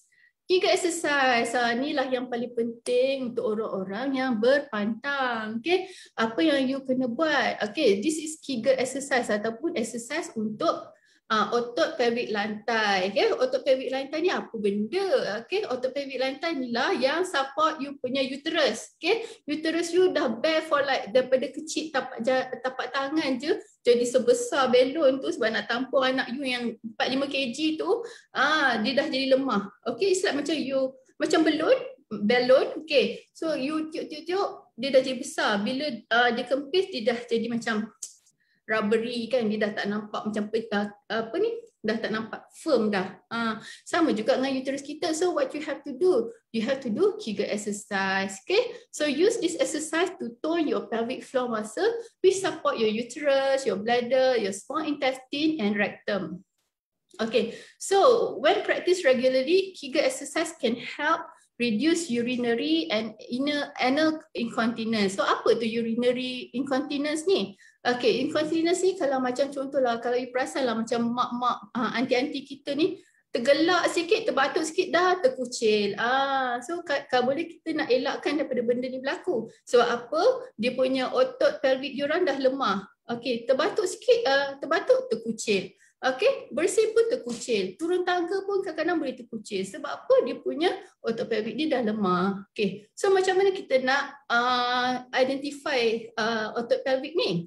Kegel exercise, uh, inilah yang paling penting untuk orang-orang yang berpantang. Okay, apa yang you kena buat? Okay, this is Kegel exercise ataupun exercise untuk uh, otot pelvic lantai. Okay, otot pelvic lantai ni apa benda? Okay, otot pelvic lantai ni lah yang support you punya uterus. Okay, uterus you dah bare for like daripada kecil tapak, tapak tangan je jadi sebesar belon tu sebab nak tampung anak you yang empat puluh lima kilogram tu, ah dia dah jadi lemah. Okay, it's like macam you macam belon, belon. Okay, so you tiup-tiup dia dah jadi besar. Bila uh, dia kempis dia dah jadi macam rubbery kan, dia dah tak nampak macam uh, apa ni, dah tak nampak firm dah. Uh, sama juga dengan uterus kita. So what you have to do? You have to do Kegel exercise. Okay, so use this exercise to tone your pelvic floor muscle which support your uterus, your bladder, your small intestine and rectum. Okay, so when practiced regularly, Kegel exercise can help reduce urinary and inner anal incontinence. So apa tu urinary incontinence ni? Okay, incontinence ni kalau macam contohlah, kalau you perasan lah macam mak-mak, uh, aunty-aunty kita ni tergelak sikit, terbatuk sikit dah terkucil. Ah, so ka, ka boleh kita nak elakkan daripada benda ni berlaku. Sebab apa? Dia punya otot pelvic diorang dah lemah. Okay, terbatuk sikit, uh, terbatuk terkucil. Okay, bersih pun terkucil. Turun tangga pun kadang-kadang boleh terkucil. Sebab apa? Dia punya otot pelvic dia dah lemah. Okay, so macam mana kita nak uh, identify uh, otot pelvic ni?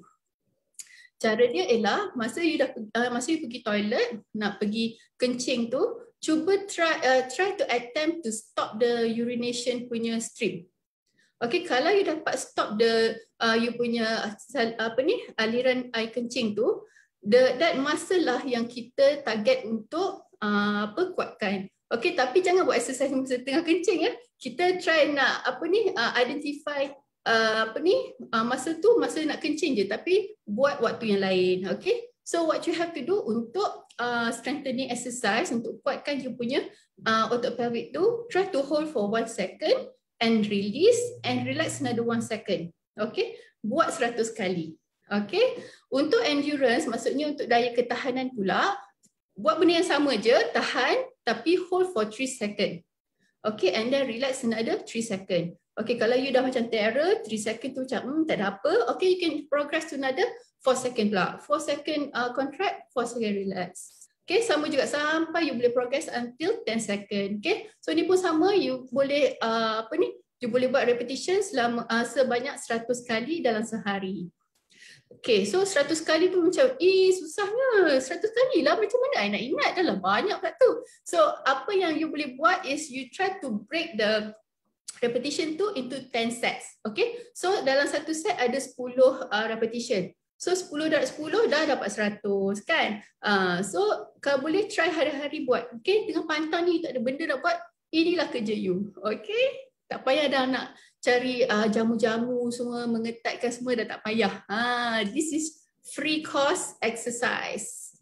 Cara dia ialah masa you dah uh, masa you pergi toilet, nak pergi kencing tu, cuba try uh, try to attempt to stop the urination punya stream. Okay, kalau you dapat stop the uh, you punya uh, apa ni aliran air kencing tu, the that muscle lah yang kita target untuk uh, apa kuatkan. Okay, tapi jangan buat exercise masa tengah kencing ya. Kita try nak apa ni uh, identify Uh, apa ni uh, masa tu masa nak kencing je, tapi buat waktu yang lain. Okay, so what you have to do untuk uh, strengthening exercise untuk kuatkan you punya uh, otot pelvic tu, try to hold for one second and release and relax another one second. Okay, buat seratus kali. Okay, untuk endurance maksudnya untuk daya ketahanan pula, buat benda yang sama je, tahan tapi hold for three second. Okay, and then relax another three second. Okay, kalau you dah macam terror, three second tu macam hmm, tak ada apa. Okay, you can progress to another four second pula. four second uh, contract, four second relax. Okay, sama juga sampai you boleh progress until ten second. Okay, so ni pun sama, you boleh uh, apa ni, you boleh buat repetition selama uh, sebanyak seratus kali dalam sehari. Okay, so seratus kali tu macam, eh susahnya, seratus kali lah macam mana I nak ingat, dah lah banyak pula tu. So apa yang you boleh buat is you try to break the repetition tu into ten sets. Okay, so dalam satu set ada sepuluh uh, repetition. So sepuluh darab sepuluh dah dapat seratus kan. Uh, so kalau boleh try hari-hari buat. Okay, tengah pantang ni tak ada benda nak buat, inilah kerja you. Okay, tak payah dah nak cari uh, jamu-jamu semua, mengetatkan semua, dah tak payah. Uh, this is free course exercise.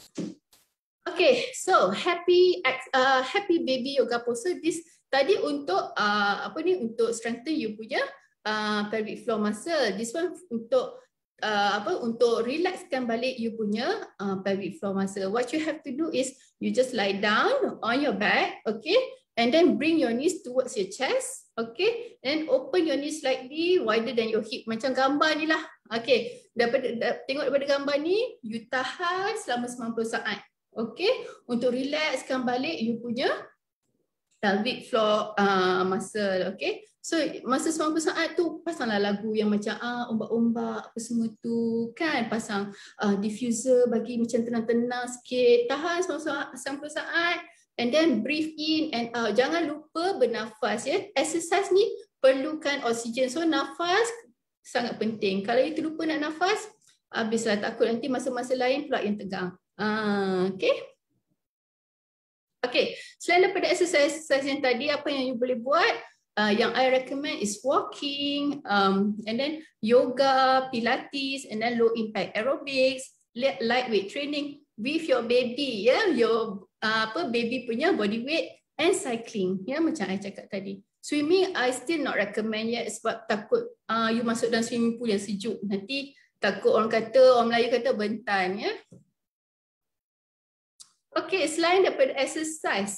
Okay, so happy uh, happy baby yoga pose. This tadi untuk uh, apa ni, untuk strengthen you punya uh, pelvic floor muscle. This one untuk uh, apa, untuk relaxkan balik you punya uh, pelvic floor muscle. What you have to do is you just lie down on your back, okay, and then bring your knees towards your chest, okay, and open your knees slightly wider than your hip, macam gambar ni lah. Okay, daripada da, tengok daripada gambar ni, you tahan selama sembilan puluh saat, okay, untuk relaxkan balik you punya pelvic floor uh, muscle. Okay, so masa sembilan puluh saat tu pasanglah lagu yang macam ah ombak-ombak apa semua tu kan, pasang uh, diffuser bagi macam tenang-tenang sikit, tahan sembilan puluh saat and then breathe in and out. Jangan lupa bernafas ya. Exercise ni perlukan oksigen, so nafas sangat penting. Kalau you terlupa nak nafas, habislah, takut nanti masa-masa lain pula yang tegang. Uh, okay. Okay, selain daripada exercise-exercise yang tadi, apa yang you boleh buat? Uh, yang I recommend is walking, um, and then yoga, pilates, and then low impact aerobics, lightweight training with your baby, ya, yeah? Your uh, apa baby punya body weight, and cycling, ya, yeah? Macam I cakap tadi. Swimming, I still not recommend yet sebab takut uh, you masuk dalam swimming pool yang sejuk, nanti takut orang kata, orang Melayu kata bentan, ya. Yeah? Okay, selain daripada exercise,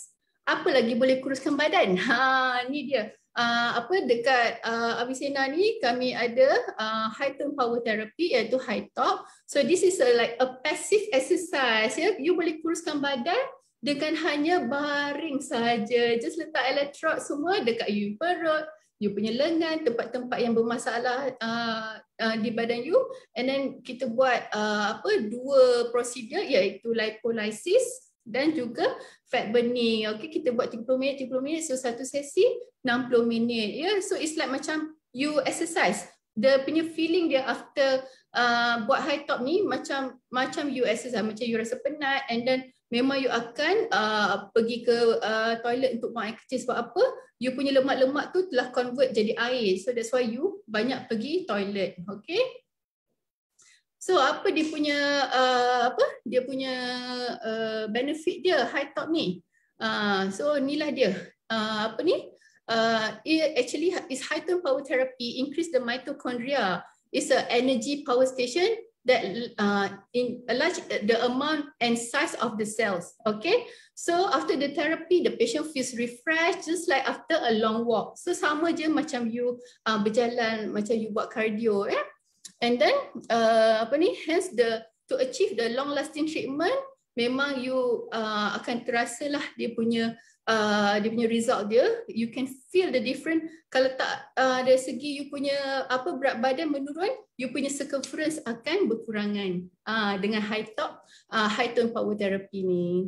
apa lagi boleh kuruskan badan? Ha, ni dia. Uh, apa dekat uh, Avicenna ni kami ada uh, high tone power therapy iaitu high top. So this is a, like a passive exercise ya. You boleh kuruskan badan dengan hanya baring saja. Just letak electrode semua dekat you perut, you punya lengan, tempat-tempat yang bermasalah uh, uh, di badan you, and then kita buat uh, apa dua prosedur iaitu lipolysis dan juga fat burning. Okay, kita buat tiga puluh minit, tiga puluh minit, so satu sesi enam puluh minit. Ya, yeah, so it's like macam you exercise. The punya feeling dia after uh, buat high top ni macam macam you exercise, macam you rasa penat, and then memang you akan uh, pergi ke uh, toilet untuk buang air kecil. Sebab apa? You punya lemak-lemak tu telah convert jadi air. So that's why you banyak pergi toilet. Okay? So apa dia punya uh, apa? Dia punya uh, benefit dia high top ni. Uh, so inilah dia. Uh, apa ni? Uh, it actually is high tone power therapy increase the mitochondria. It's a energy power station that uh, in a large the amount and size of the cells. Okay, so after the therapy, the patient feels refreshed just like after a long walk. So sama je macam you uh, berjalan, macam you buat cardio, eh? And then uh, apa ni? Hence the to achieve the long lasting treatment, memang you uh, akan terasa lah dia punya uh, dia punya result dia. You can feel the different. Kalau tak uh, dari segi you punya apa berat badan menurun, you punya circumference akan berkurangan uh, dengan high top uh, high tone power therapy ni.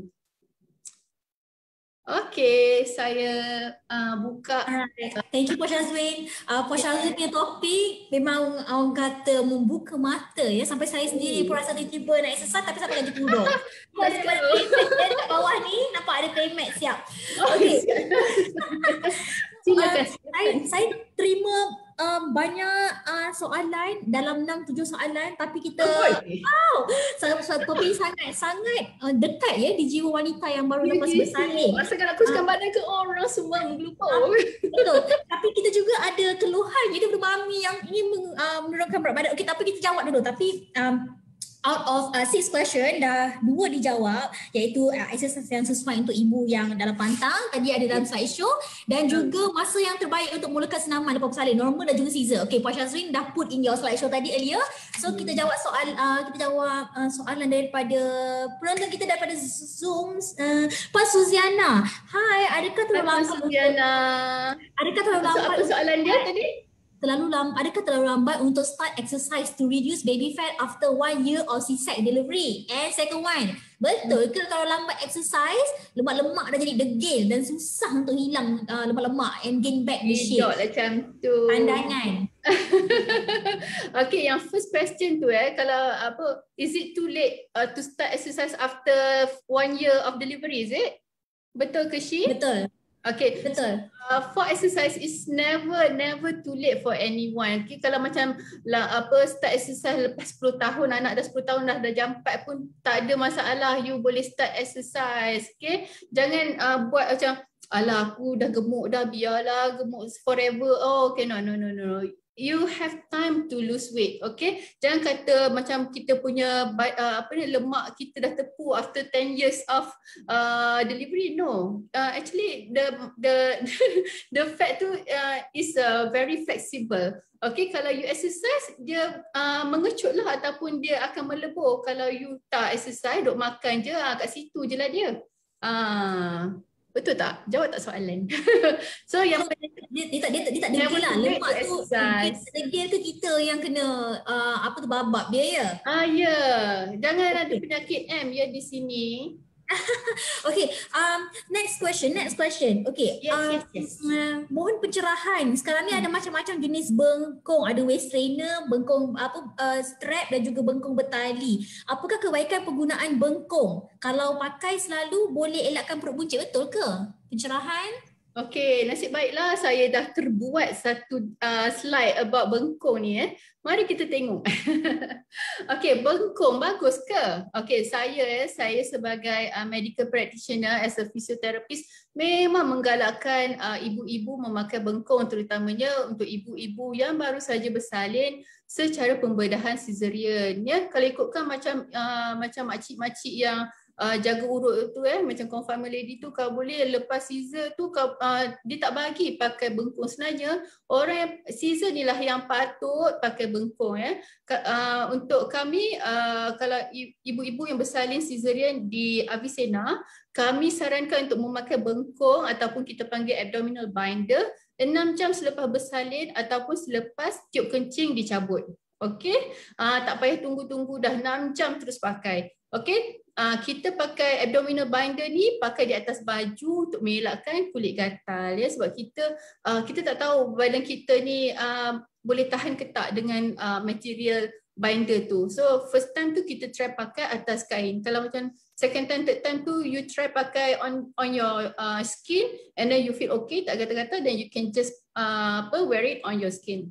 Okay, saya uh, buka. Alright. Thank you Puan Syazwin. Uh, Puan Syazwin punya topik memang orang kata membuka mata ya. Sampai saya sendiri pun rasa tiba-tiba nak exercise tapi sampai lagi turun. Kat bawah ni nampak ada playmat siap. Okay. Silakan. Uh, saya, saya terima um, banyak uh, soalan dalam enam tujuh soalan tapi kita wow, topik sangat sangat uh, dekat ya di jiwa wanita yang baru lepas bersalin. Masa nak kuruskan uh, badan ke orang semua menggelupau. Uh, betul. Tapi kita juga ada keluhan jadi mami yang ingin uh, menurunkan berat badan. Okey, tapi kita jawab dulu. Tapi um, out of uh, six question dah dua dijawab iaitu uh, exercise yang sesuai untuk ibu yang dalam pantang tadi ada dalam slideshow dan juga masa yang terbaik untuk mulakan senaman lepas bersalin normal dan juga Caesar. Okay, Puan Syazwin dah put in your slideshow tadi earlier. So kita jawab soal uh, kita jawab uh, soalan daripada penonton kita daripada Zoom. Uh, Puan Suziana. Hai, adakah terlalu lambat? Suziana. Adakah terlalu lambat? Apa soalan dia tadi? Terlalu lambat, adakah terlalu lambat untuk start exercise to reduce baby fat after one year of C-section delivery? And second one, betul ke kalau lambat exercise, lemak-lemak dah jadi degil dan susah untuk hilang uh, lemak-lemak and gain back the shape? Tidak macam tu. Pandangan. Okay, yang first question tu eh, kalau apa, is it too late uh, to start exercise after one year of delivery, is it? Betul ke Shi? Betul. Okay, betul. Uh, for exercise is never never too late for anyone. Okay, kalau macam lah apa start exercise lepas sepuluh tahun, anak dah sepuluh tahun dah dah jam empat pun tak ada masalah, you boleh start exercise. Okay, jangan uh, buat macam alah aku dah gemuk dah, biarlah gemuk forever. Oh, okay, no no no no. You have time to lose weight, okay? Jangan kata macam kita punya uh, apa ni lemak kita dah tepu after ten years of uh, delivery. No, uh, actually the the the fat tu uh, is uh, very flexible. Okay, kalau you exercise dia uh, mengecut lah ataupun dia akan melebur. Kalau you tak exercise, duk makan je, uh, kat situ je lah dia. Uh, Betul tak? Jawab tak soalan? So yang so, dia, dia tak dia tak dia tak degil lah. Lemak tu degil ke kita yang kena uh, apa tu babak dia ya? Ah ya. Yeah. Jangan ada penyakit M ya di sini. Okay, um, next question, next question. Okay, yes, um, yes, yes. Uh, mohon pencerahan. Sekarang ni ada macam-macam jenis bengkong. Ada waist trainer, bengkong apa uh, strap dan juga bengkong bertali. Apakah kebaikan penggunaan bengkong? Kalau pakai selalu boleh elakkan perut buncit, betul ke? Pencerahan? Okay, nasib baiklah saya dah terbuat satu uh, slide about bengkong ni eh. Mari kita tengok. Okay, bengkong bagus ke? Okay, saya eh, saya sebagai uh, medical practitioner as a physiotherapist memang menggalakkan uh, ibu-ibu memakai bengkong, terutamanya untuk ibu-ibu yang baru saja bersalin secara pembedahan caesarean ya. Kalau ikutkan macam uh, macam makcik-makcik yang uh, jaga urut tu eh, macam confinement lady tu kalau boleh lepas Caesar tu kau, uh, dia tak bagi pakai bengkung. Sebenarnya orang yang Caesar ni lah yang patut pakai bengkung eh. Uh, untuk kami uh, kalau ibu-ibu yang bersalin cesarean di Avicenna, kami sarankan untuk memakai bengkung ataupun kita panggil abdominal binder enam jam selepas bersalin ataupun selepas tiup kencing dicabut. Okey, uh, tak payah tunggu-tunggu dah enam jam terus pakai. Okey, uh, kita pakai abdominal binder ni pakai di atas baju untuk mengelakkan kulit gatal ya, sebab kita uh, kita tak tahu badan kita ni uh, boleh tahan ke tak dengan uh, material binder tu. So first time tu kita try pakai atas kain. Kalau macam second time, third time tu you try pakai on on your uh, skin and then you feel okay, tak gatal-gatal, then you can just uh, apa wear it on your skin.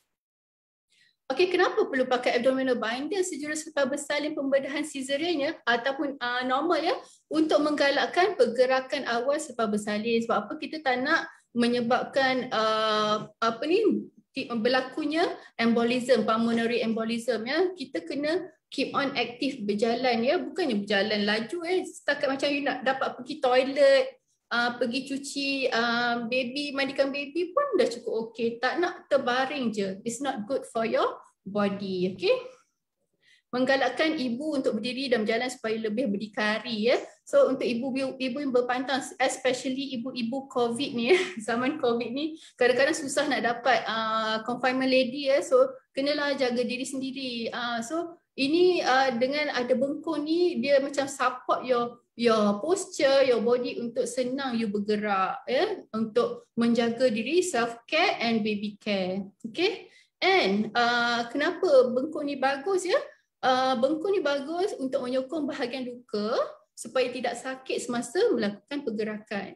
Okey, kenapa perlu pakai abdominal binder sejurus selepas bersalin pembedahan cesarean ya ataupun uh, normal ya, untuk menggalakkan pergerakan awal selepas bersalin. Sebab apa? Kita tak nak menyebabkan uh, apa ni berlakunya embolism, pulmonary embolism ya. Kita kena keep on aktif berjalan ya, bukannya berjalan laju eh. Setakat macam you nak dapat pergi toilet, Uh, pergi cuci uh, baby, mandikan baby pun dah cukup okey. Tak nak terbaring je. It's not good for your body. Okay. Menggalakkan ibu untuk berdiri dan berjalan supaya lebih berdikari ya. So untuk ibu-ibu yang berpantang, especially ibu-ibu COVID ni ya, zaman COVID ni kadang-kadang susah nak dapat uh, confinement lady ya. So kenalah jaga diri sendiri. Uh, so ini uh, dengan ada bengkung ni, dia macam support your your posture, your body untuk senang you bergerak ya, untuk menjaga diri, self care and baby care. Okay. And uh, kenapa bengkung ni bagus ya? Uh, bengkung ni bagus untuk menyokong bahagian luka supaya tidak sakit semasa melakukan pergerakan.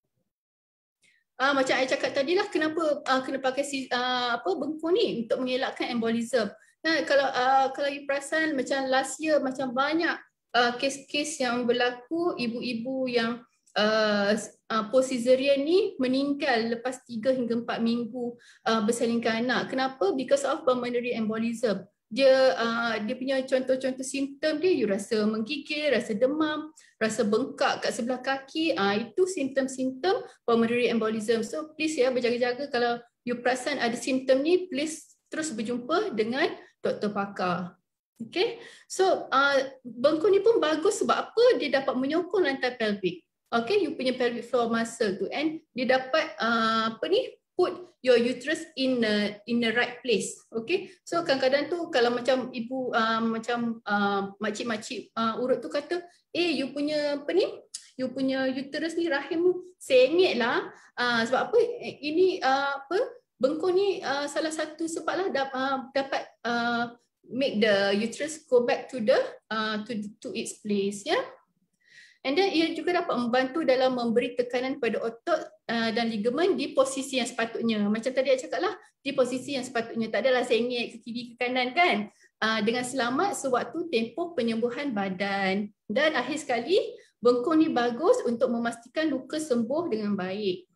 Uh, macam saya cakap tadi lah, kenapa uh, kena pakai uh, apa bengkung ni untuk mengelakkan embolism. Nah, kalau uh, kalau you perasan macam last year macam banyak uh, kes-kes yang berlaku, ibu-ibu yang uh, uh, post cesarean ni meninggal lepas tiga hingga empat minggu uh, bersalinkan anak. Kenapa? Because of pulmonary embolism. Dia uh, dia punya contoh-contoh simptom dia, you rasa menggigil, rasa demam, rasa bengkak kat sebelah kaki, uh, itu simptom-simptom pulmonary embolism. So please ya, berjaga-jaga kalau you perasan ada simptom ni, please terus berjumpa dengan doktor pakar. Okay, so uh, bengkung ni pun bagus sebab apa? Dia dapat menyokong lantai pelvic. Okay, you punya pelvic floor muscle tu, and dia dapat uh, apa ni? Put your uterus in the in the right place. Okay, so kadang-kadang tu kalau macam ibu uh, macam uh, makcik-makcik uh, urut tu kata, eh you punya apa ni? You punya uterus ni, rahim sengit lah. Uh, sebab apa? Ini uh, apa? Bengkung ni uh, salah satu sebab lah dap, uh, dapat uh, make the uterus go back to the uh, to to its place ya. Yeah? And then ia juga dapat membantu dalam memberi tekanan pada otot uh, dan ligamen di posisi yang sepatutnya. Macam tadi saya cakap lah, di posisi yang sepatutnya. Tak adalah sengit ke kiri ke kanan kan. Uh, dengan selamat sewaktu tempoh penyembuhan badan. Dan akhir sekali, bengkung ni bagus untuk memastikan luka sembuh dengan baik.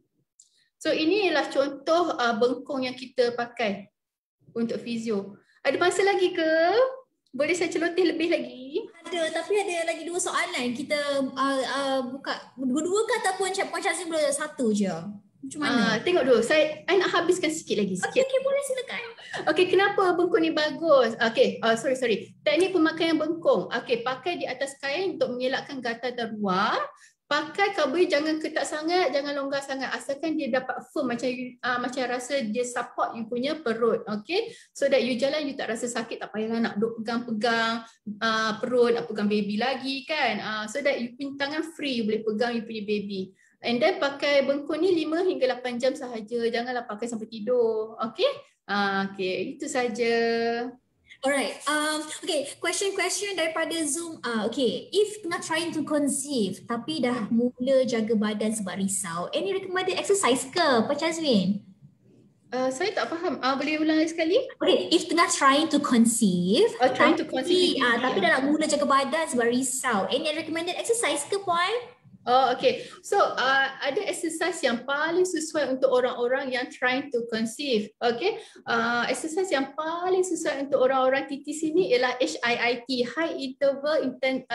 So ini ialah contoh uh, bengkung yang kita pakai untuk fizio. Ada masa lagi ke? Boleh saya celoteh lebih lagi? Ada, tapi ada lagi dua soalan. Kita uh, uh, buka dua-dua ke ataupun Puan Syazrin boleh satu je? Macam mana? Uh, tengok dulu. Saya, saya nak habiskan sikit lagi. Sikit. Okey, okay, boleh silakan. Okey, kenapa bengkung ni bagus? Okey, uh, sorry, sorry. Teknik pemakaian bengkung. Okey, pakai di atas kain untuk mengelakkan gatal terluar. Pakai kabel jangan ketat sangat, jangan longgar sangat, asalkan dia dapat firm macam uh, macam rasa dia support you punya perut, okay? So that you jalan you tak rasa sakit, tak payahlah nak duk pegang-pegang uh, perut, nak pegang baby lagi kan. Uh, so that you punya tangan free, you boleh pegang you punya baby. And then pakai bengkung ni lima hingga lapan jam sahaja, janganlah pakai sampai tidur, okay? Uh, okay, itu saja. Alright, um, okay, question-question daripada Zoom. Uh, okay, if tengah trying to conceive tapi dah mula jaga badan sebab risau, any recommended exercise ke, Puan Syazrin? Uh, saya tak faham. Uh, boleh ulang lagi sekali? Okay, if tengah trying to conceive, oh, trying tapi, to conceive uh, tapi dah nak mula jaga badan sebab risau, any recommended exercise ke, Puan? Oh, okay. So, uh, ada exercise yang paling sesuai untuk orang-orang yang trying to conceive. Okay. Uh, exercise yang paling sesuai untuk orang-orang T T C ni ialah H I I T, High Interval Inten uh,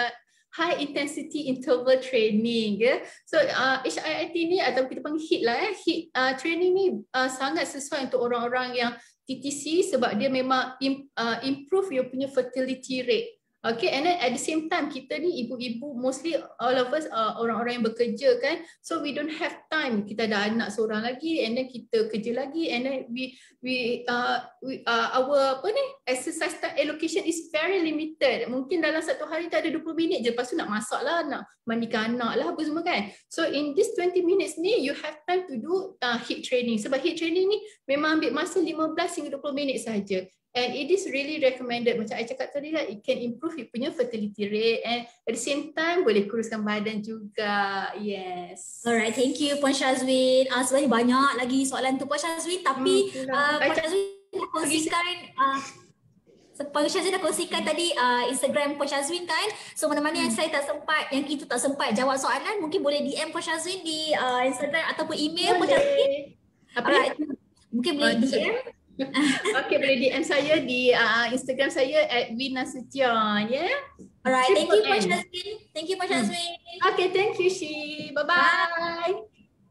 high intensity interval training ya. So uh, H I I T ni atau kita panggil HIIT lah eh. HIIT uh, training ni uh, sangat sesuai untuk orang-orang yang T T C sebab dia memang im, uh, improve you punya fertility rate. Okay, and then at the same time kita ni ibu-ibu, mostly all of us uh, orang-orang yang bekerja kan, so we don't have time. Kita ada anak seorang lagi and then kita kerja lagi and then we we uh, we uh, our apa ni exercise time allocation is very limited. Mungkin dalam satu hari tak ada dua puluh minit je, lepas tu nak masak lah, nak mandikan anak lah apa semua kan. So in this twenty minutes ni you have time to do uh, HIIT training. Sebab HIIT training ni memang ambil masa lima belas hingga dua puluh minit saja. And it is really recommended, macam I cakap tadi lah, it can improve you punya fertility rate and at the same time boleh kuruskan badan juga. Yes. Alright, thank you Puan Syazwin. Uh, sebenarnya banyak lagi soalan tu Puan Syazwin, tapi hmm, uh, Puan Syazwin kongsikan uh, Puan Syazwin dah kongsikan tadi uh, Instagram Puan Syazwin kan. So mana-mana hmm. yang saya tak sempat, yang kita tak sempat jawab soalan, mungkin boleh D M Puan Syazwin di uh, Instagram ataupun email Puan Syazwin. Alright, mungkin boleh D M. Okay, boleh D M saya di uh, Instagram saya at winasution, ya. Yeah? Alright, thank you Puan Syazwin. Thank you Puan Syazwin. Okay, thank you Shi. Bye bye.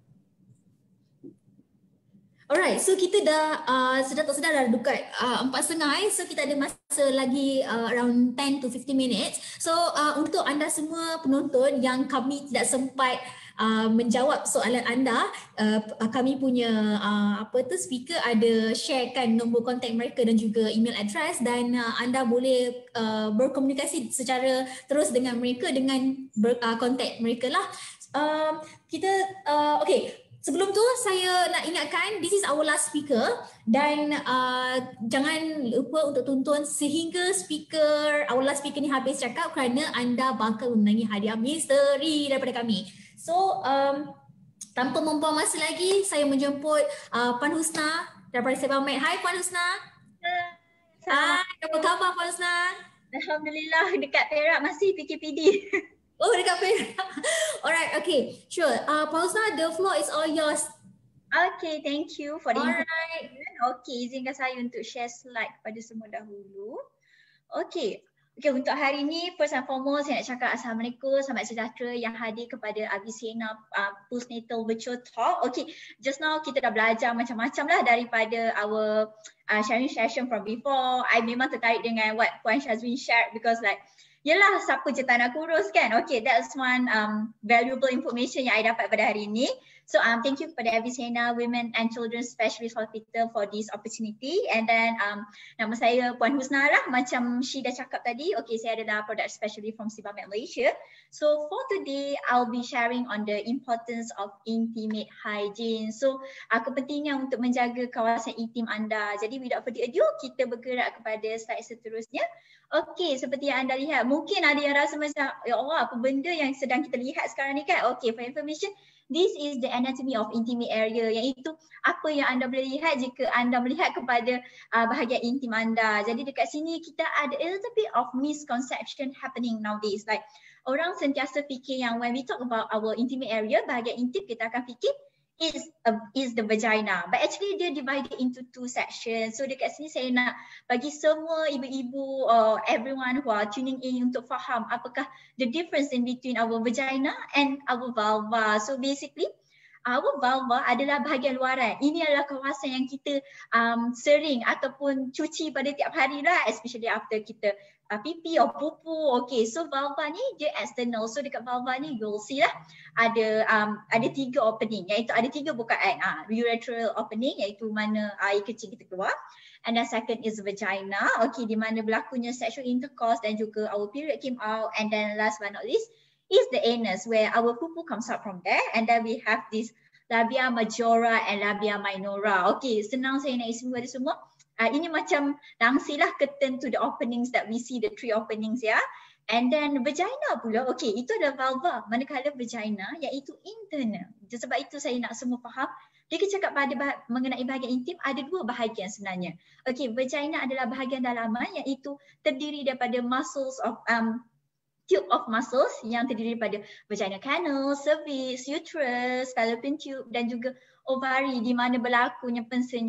Alright, so kita dah uh, sedar tak sedar dah dekat uh, empat setengah eh. So kita ada masa lagi uh, around ten to fifteen minutes. So uh, untuk anda semua penonton yang kami tidak sempat Uh, menjawab soalan anda, uh, kami punya uh, apa tu speaker ada sharekan nombor kontak mereka dan juga email address, dan uh, anda boleh uh, berkomunikasi secara terus dengan mereka dengan ber, uh, kontak mereka lah. Uh, kita uh, okay. Sebelum tu saya nak ingatkan, this is our last speaker, dan uh, jangan lupa untuk tonton sehingga speaker our last speaker ni habis cakap, kerana anda bakal memenangi hadiah misteri daripada kami. So um, tanpa membuang masa lagi, saya menjemput uh, Puan Husna daripada Sebamed. Hai Puan Husna. Hai, apa khabar Puan Husna? Alhamdulillah, dekat Perak masih P K P D. Oh, dekat Perak. Alright, okay, sure. Uh, Puan Husna, the floor is all yours. Okay, thank you for the Alright. information. Okay, izinkan saya untuk share slide kepada semua dahulu. Okay. Okay, untuk hari ni, first and foremost, saya nak cakap Assalamualaikum, selamat sejahtera yang hadir kepada Avicenna uh, Postnatal Virtual Talk. Okay, just now kita dah belajar macam-macam lah daripada our uh, sharing session from before. I memang tertarik dengan what Puan Syazwin shared because like, yelah siapa je tak nak kurus kan. Okay, that's one um, valuable information yang I dapat pada hari ini. So um, thank you kepada Avicenna Women and Children Specialist Hospital for this opportunity. And then um, nama saya Puan Husna lah, macam Shi dah cakap tadi. Okay, saya adalah product specialist from Sebamed Malaysia. So for today, I'll be sharing on the importance of intimate hygiene. So uh, kepentingan untuk menjaga kawasan intim anda. Jadi without further ado, kita bergerak kepada slide seterusnya. Okay, seperti yang anda lihat, mungkin ada yang rasa macam, ya Allah, apa benda yang sedang kita lihat sekarang ni kan? Okay, for information, this is the anatomy of intimate area, iaitu apa yang anda boleh lihat jika anda melihat kepada uh, bahagian intim anda. Jadi dekat sini kita ada a little bit of misconception happening nowadays. Like orang sentiasa fikir yang when we talk about our intimate area, bahagian intim, kita akan fikir is a, is the vagina, but actually dia divided into two sections. So dekat sini saya nak bagi semua ibu-ibu or everyone who are tuning in untuk faham apakah the difference in between our vagina and our vulva. So basically our vulva adalah bahagian luaran. Ini adalah kawasan yang kita um, sering ataupun cuci pada tiap hari lah, especially after kita uh, pipi atau pupu. Okay, so vulva ni dia external. So dekat vulva ni you'll see lah ada um, ada tiga opening, iaitu ada tiga bukaan. Uh, urethral opening, iaitu mana air kecil kita keluar. And then second is vagina, okay, di mana berlakunya sexual intercourse dan juga our period came out. And then last but not least is the anus, where our poo-poo comes out from there. And then we have this labia majora and labia minora. Okay, senang saya nak isi semua semua. Uh, ini macam langsirlah curtain to the openings that we see, the three openings ya. And then vagina pula, okay, itu adalah vulva. Manakala vagina iaitu internal. Sebab itu saya nak semua faham. Dia cakap pada bah- mengenai bahagian intim, ada dua bahagian sebenarnya. Okay, vagina adalah bahagian dalaman iaitu terdiri daripada muscles of um, tube of muscles yang terdiri daripada vagina canal, cervix, uterus, fallopian tube dan juga ovari, di mana berlakunya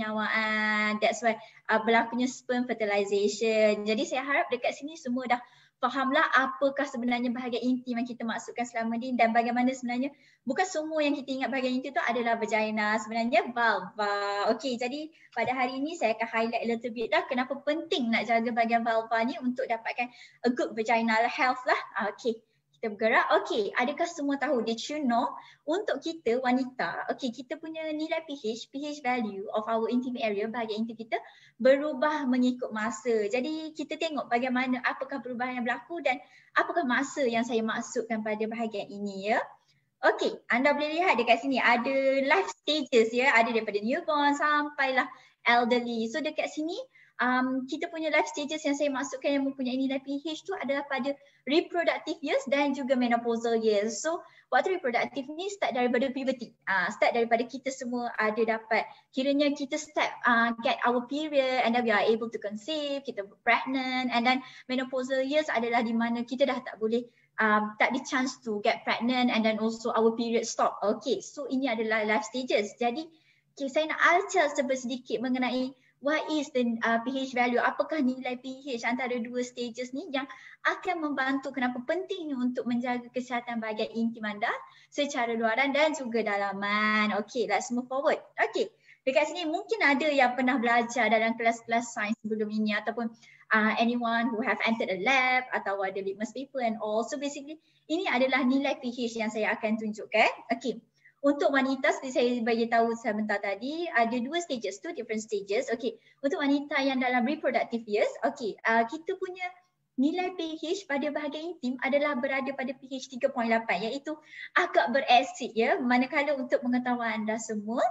pensenyawaan. That's why uh, berlakunya sperm fertilization. Jadi saya harap dekat sini semua dah fahamlah apakah sebenarnya bahagian intim yang kita maksudkan selama ni dan bagaimana sebenarnya bukan semua yang kita ingat bahagian intim tu adalah vagina, sebenarnya vulva. Okey, jadi pada hari ini saya akan highlight a little bit lah kenapa penting nak jaga bahagian vulva ni untuk dapatkan a good vaginal health lah. Okey, kita bergerak. Okey, adakah semua tahu, did you know, untuk kita wanita, okey, kita punya nilai pH, pH value of our intimate area, bahagian intim kita berubah mengikut masa. Jadi kita tengok bagaimana apakah perubahan yang berlaku dan apakah masa yang saya maksudkan pada bahagian ini ya. Okey, anda boleh lihat dekat sini ada life stages ya, ada daripada newborn sampailah elderly. So dekat sini um, kita punya life stages yang saya maksudkan yang mempunyai nilai pH tu adalah pada reproductive years dan juga menopausal years. So waktu reproductive ni start daripada puberty, uh, start daripada kita semua ada dapat, kiranya kita start uh, get our period and then we are able to conceive, kita pregnant, and then menopausal years adalah di mana kita dah tak boleh Um, tak ada chance to get pregnant and then also our period stop. Okay, so ini adalah life stages. Jadi okay, saya nak alcar sedikit mengenai what is the uh, pH value, apakah nilai pH antara dua stages ni yang akan membantu kenapa pentingnya untuk menjaga kesihatan bahagian intim anda secara luaran dan juga dalaman. Okay, let's move forward. Okay, dekat sini mungkin ada yang pernah belajar dalam kelas-kelas sains sebelum ini ataupun Uh, anyone who have entered a lab atau ada litmus paper and all. So basically ini adalah nilai pH yang saya akan tunjukkan. Okay, untuk wanita seperti saya bagi tahu sebentar tadi ada dua stages, two different stages. Okay, untuk wanita yang dalam reproductive years, okay, uh, kita punya nilai pH pada bahagian intim adalah berada pada pH tiga perpuluhan lapan iaitu agak berasid ya. Manakala untuk pengetahuan anda semua,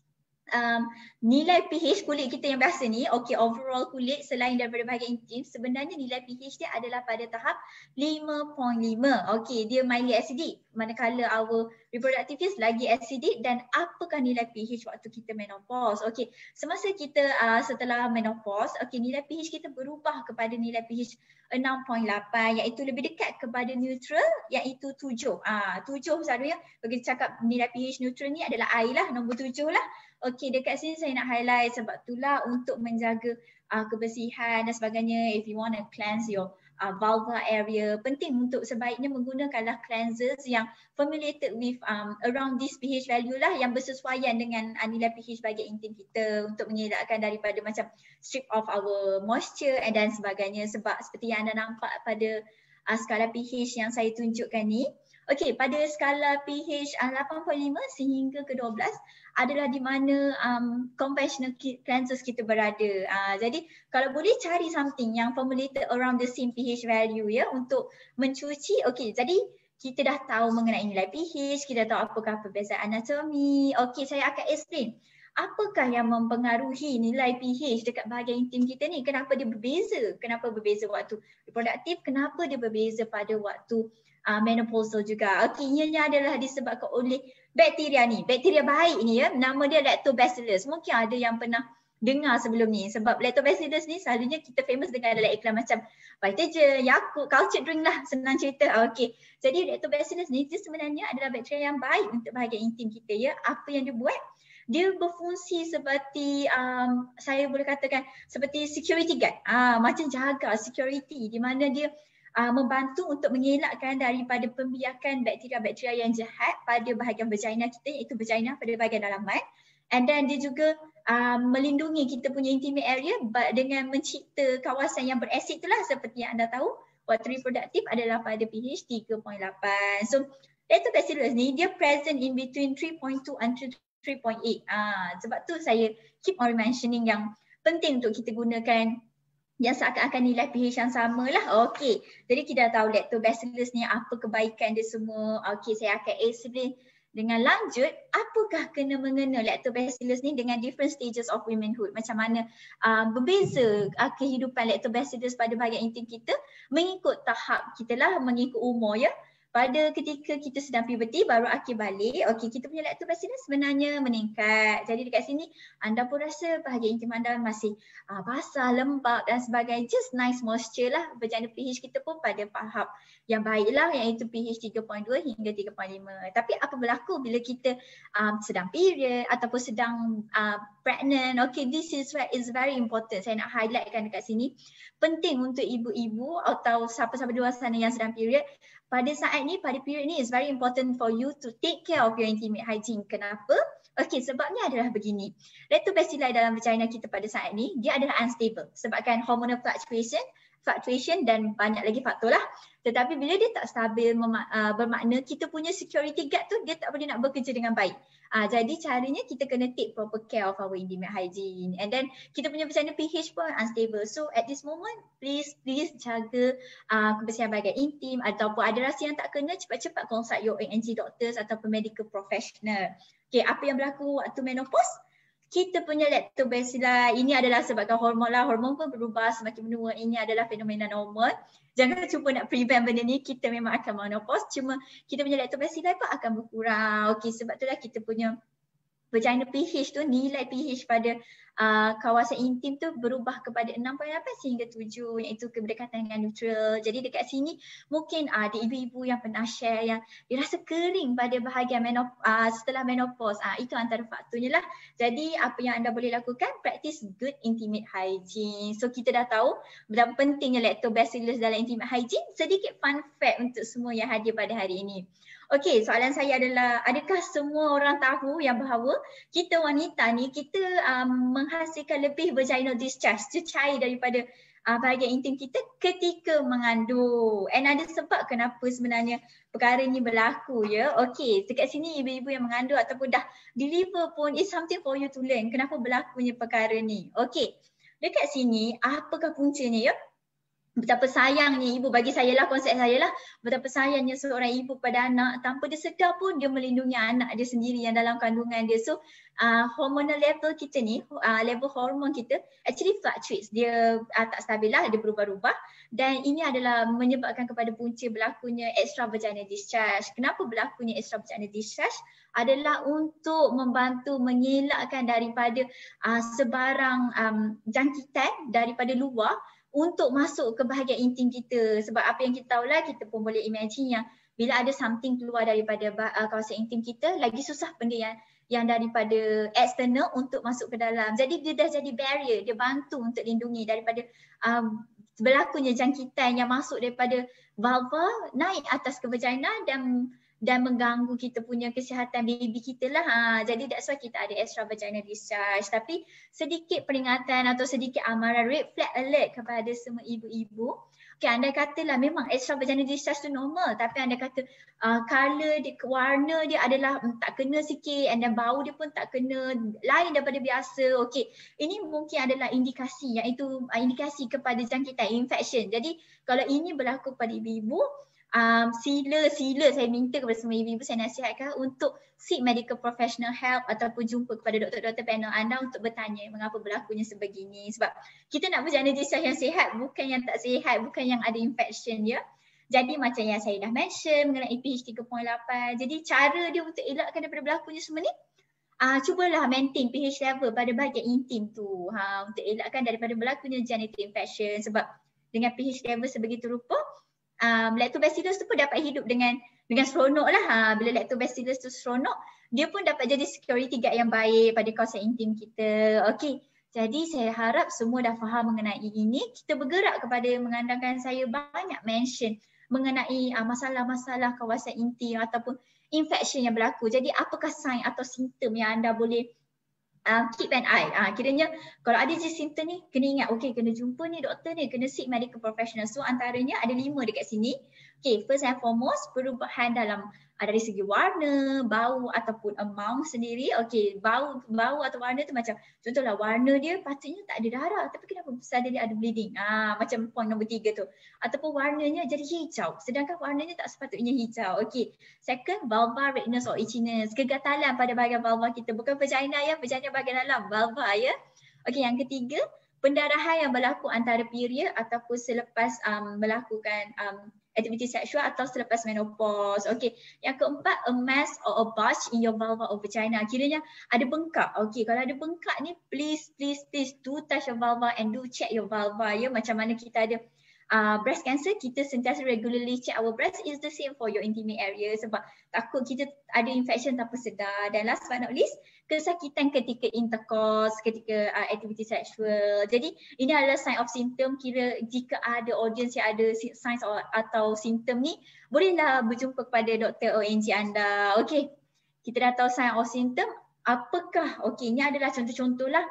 Um, nilai pH kulit kita yang biasa ni, okay, overall kulit selain daripada bahagian intim, sebenarnya nilai pH dia adalah pada tahap lima perpuluhan lima. Okay, dia mildly acidic. Manakala our reproductive years lagi acidic. Dan apakah nilai pH waktu kita menopause? Okay, semasa kita uh, setelah menopause, okay, nilai pH kita berubah kepada nilai pH enam perpuluhan lapan iaitu lebih dekat kepada neutral iaitu tujuh. Ah, tujuh selalunya bagi cakap nilai pH neutral ni adalah air lah, nombor tujuh lah. Okey, dekat sini saya nak highlight sebab itulah untuk menjaga uh, kebersihan dan sebagainya, if you want to cleanse your uh, vulva area, penting untuk sebaiknya menggunakanlah cleansers yang formulated with um, around this pH value lah, yang bersesuaian dengan uh, nilai pH bahagian intim kita untuk mengelakkan daripada macam strip off our moisture and dan sebagainya. Sebab seperti yang anda nampak pada uh, skala pH yang saya tunjukkan ni, okey, pada skala pH uh, lapan perpuluhan lima sehingga ke dua belas adalah di mana um, conventional cleansers kita berada. Uh, jadi kalau boleh cari something yang formulated around the same pH value ya untuk mencuci. Okey, jadi kita dah tahu mengenai nilai pH, kita dah tahu apakah perbezaan anatomi. Okey, saya akan explain apakah yang mempengaruhi nilai pH dekat bahagian intim kita ni. Kenapa dia berbeza? Kenapa berbeza waktu reproduktif? Kenapa dia berbeza pada waktu Uh, menopausal juga. Okey, ianya adalah disebabkan oleh bakteria ni. Bakteria baik ni ya, nama dia Lactobacillus. Mungkin ada yang pernah dengar sebelum ni sebab Lactobacillus ni selalunya kita famous dengan dalam iklan macam Vitagen, Yakult, cultured drink lah, senang cerita. Okey, jadi Lactobacillus ni dia sebenarnya adalah bakteria yang baik untuk bahagian intim kita ya. Apa yang dia buat? Dia berfungsi seperti um, saya boleh katakan seperti security guard. Ah, macam jaga security di mana dia Uh, membantu untuk mengelakkan daripada pembiakan bakteria-bakteria yang jahat pada bahagian vagina kita iaitu vagina pada bahagian dalaman, and then dia juga uh, melindungi kita punya intimate area dengan mencipta kawasan yang berasid itulah seperti yang anda tahu waktu reproduktif adalah pada pH tiga perpuluhan lapan. So Lactobacillus ni dia present in between three point two and three point eight. Uh, sebab tu saya keep on mentioning yang penting untuk kita gunakan yang seakan-akan nilai pH yang sama lah. Okey, jadi kita dah tahu Lactobacillus ni apa kebaikan dia semua. Okey, saya akan explain dengan lanjut apakah kena mengena Lactobacillus ni dengan different stages of womanhood. Macam mana uh, berbeza uh, kehidupan Lactobacillus pada bahagian intim kita mengikut tahap kita lah, mengikut umur ya. Pada ketika kita sedang puberty baru akhir balik, okey, kita punya lactobacillus sebenarnya meningkat. Jadi dekat sini anda pun rasa bahagian intim anda masih uh, basah, lembap dan sebagainya. Just nice moisture lah. Berjana pH kita pun pada tahap yang baiklah, iaitu pH tiga perpuluhan dua hingga tiga perpuluhan lima. Tapi apa berlaku bila kita um, sedang period ataupun sedang uh, pregnant? Okay, this is where is very important. Saya nak highlightkan dekat sini. Penting untuk ibu-ibu atau siapa-siapa di luar sana yang sedang period, pada saat ni, pada period ni is very important for you to take care of your intimate hygiene. Kenapa? Okey, sebabnya adalah begini. Lactobacilli dalam vagina kita pada saat ni, dia adalah unstable sebabkan hormonal fluctuation, fluctuation dan banyak lagi faktor lah. Tetapi bila dia tak stabil, uh, bermakna kita punya security guard tu dia tak boleh nak bekerja dengan baik. Uh, jadi caranya kita kena take proper care of our intimate hygiene. And then kita punya vagina pH pun unstable. So at this moment, please please jaga uh, kebersihan bahagian intim, ataupun ada rasa yang tak kena, cepat-cepat consult your A N G doctors ataupun medical professional. Okay, apa yang berlaku waktu menopause? Kita punya lactobacilli ini adalah sebabkan hormon lah. Hormon pun berubah semakin menua. Ini adalah fenomena normal. Jangan cuba nak prevent benda ni. Kita memang akan menopause. Cuma kita punya lactobacilli pun akan berkurang. Okey, sebab itulah kita punya vagina pH tu, nilai pH pada uh, kawasan intim tu berubah kepada enam perpuluhan lapan sehingga tujuh, iaitu berdekatan dengan neutral. Jadi dekat sini mungkin uh, ada ibu-ibu yang pernah share yang dia rasa kering pada bahagian menop, uh, setelah menopause. Uh, itu antara faktornya lah. Jadi apa yang anda boleh lakukan, practice good intimate hygiene. So kita dah tahu betapa pentingnya lactobacillus dalam intimate hygiene. Sedikit fun fact untuk semua yang hadir pada hari ini. Okey, soalan saya adalah, adakah semua orang tahu yang bahawa kita wanita ni, kita um, menghasilkan lebih vaginal discharge, cecair daripada uh, bahagian intim kita ketika mengandung. And ada sebab kenapa sebenarnya perkara ni berlaku ya. Okey, dekat sini ibu-ibu yang mengandung ataupun dah deliver pun, it's something for you to learn. Kenapa berlakunya perkara ni? Okey, dekat sini apakah puncanya ya? Betapa sayangnya ibu, bagi saya lah, konsep saya lah, betapa sayangnya seorang ibu pada anak, tanpa dia sedar pun dia melindungi anak dia sendiri yang dalam kandungan dia. So uh, hormonal level kita ni, uh, level hormon kita actually fluctuates, dia uh, tak stabil lah, dia berubah-ubah, dan ini adalah menyebabkan kepada punca berlakunya extravaginal discharge. Kenapa berlakunya extravaginal discharge? Adalah untuk membantu mengelakkan daripada uh, sebarang um, jangkitan daripada luar untuk masuk ke bahagian intim kita. Sebab apa yang kita tahu lah, kita pun boleh imagine yang bila ada something keluar daripada uh, kawasan intim kita, lagi susah benda yang yang daripada external untuk masuk ke dalam. Jadi dia dah jadi barrier, dia bantu untuk lindungi daripada um, berlakunya jangkitan yang masuk daripada vulva naik atas ke vagina dan dan mengganggu kita punya kesihatan baby kita lah. Ha, jadi that's why kita ada extravaginal discharge. Tapi sedikit peringatan atau sedikit amaran, red flag alert kepada semua ibu-ibu. Okay, anda katalah memang extravaginal discharge tu normal, tapi anda kata uh, colour dia, warna dia adalah um, tak kena sikit, and then bau dia pun tak kena, lain daripada biasa. Okay, ini mungkin adalah indikasi, iaitu uh, indikasi kepada jangkitan infection. Jadi kalau ini berlaku pada ibu-ibu, Um, sila, sila saya minta kepada semua ibu-ibu, saya nasihatkan untuk seek medical professional help ataupun jumpa kepada doktor-doktor panel anda untuk bertanya mengapa berlakunya sebegini. Sebab kita nak berjana discharge yang sihat, bukan yang tak sihat, bukan yang ada infection ya. Jadi macam yang saya dah mention mengenai pH tiga perpuluhan lapan, jadi cara dia untuk elakkan daripada berlakunya semua ni, uh, cubalah maintain pH level pada bahagian intim tu, ha, untuk elakkan daripada berlakunya genital infection. Sebab dengan pH level sebegitu rupa, Um, lactobacillus tu pun dapat hidup dengan dengan seronok lah. Ha, bila lactobacillus tu seronok, dia pun dapat jadi security guard yang baik pada kawasan intim kita. Okey, jadi saya harap semua dah faham mengenai ini. Kita bergerak kepada mengandangkan saya banyak mention mengenai uh, masalah-masalah kawasan intim ataupun infection yang berlaku. Jadi apakah sign atau simptom yang anda boleh Uh, keep an eye. Uh, kiranya kalau ada je simptom ni, kena ingat, okay, kena jumpa ni doktor ni, kena seek medical professional. So antaranya ada lima dekat sini. Okay, first and foremost, perubahan dalam uh, dari segi warna, bau ataupun amount sendiri. Okay, bau bau atau warna tu macam, contohlah warna dia patutnya tak ada darah, tapi kenapa besar dia ada bleeding? Ah, macam point nombor tiga tu. Ataupun warnanya jadi hijau, sedangkan warnanya tak sepatutnya hijau. Okay, second, vulvar redness or itchiness, kegatalan pada bahagian vulva kita, bukan vagina ya, vagina bahagian dalam, vulva ya. Okay, yang ketiga, pendarahan yang berlaku antara period ataupun selepas um, melakukan um, aktiviti seksual atau selepas menopause. Okey. Yang keempat, a mass or a bulge in your vulva or vagina. Kiranya ada bengkak. Okey, kalau ada bengkak ni please please please do touch your vulva and do check your vulva ya. Macam mana kita ada Uh, breast cancer, kita sentiasa regularly check our breast, is the same for your intimate area sebab takut kita ada infection tanpa sedar. Dan last but not least, kesakitan ketika intercourse, ketika uh, aktiviti seksual. Jadi ini adalah sign of symptom. Kira jika ada audience yang ada signs or, atau simptom ni, bolehlah berjumpa kepada doktor O N G anda. Okey, kita dah tahu sign of symptom. Apakah? Okey, ini adalah contoh-contoh lah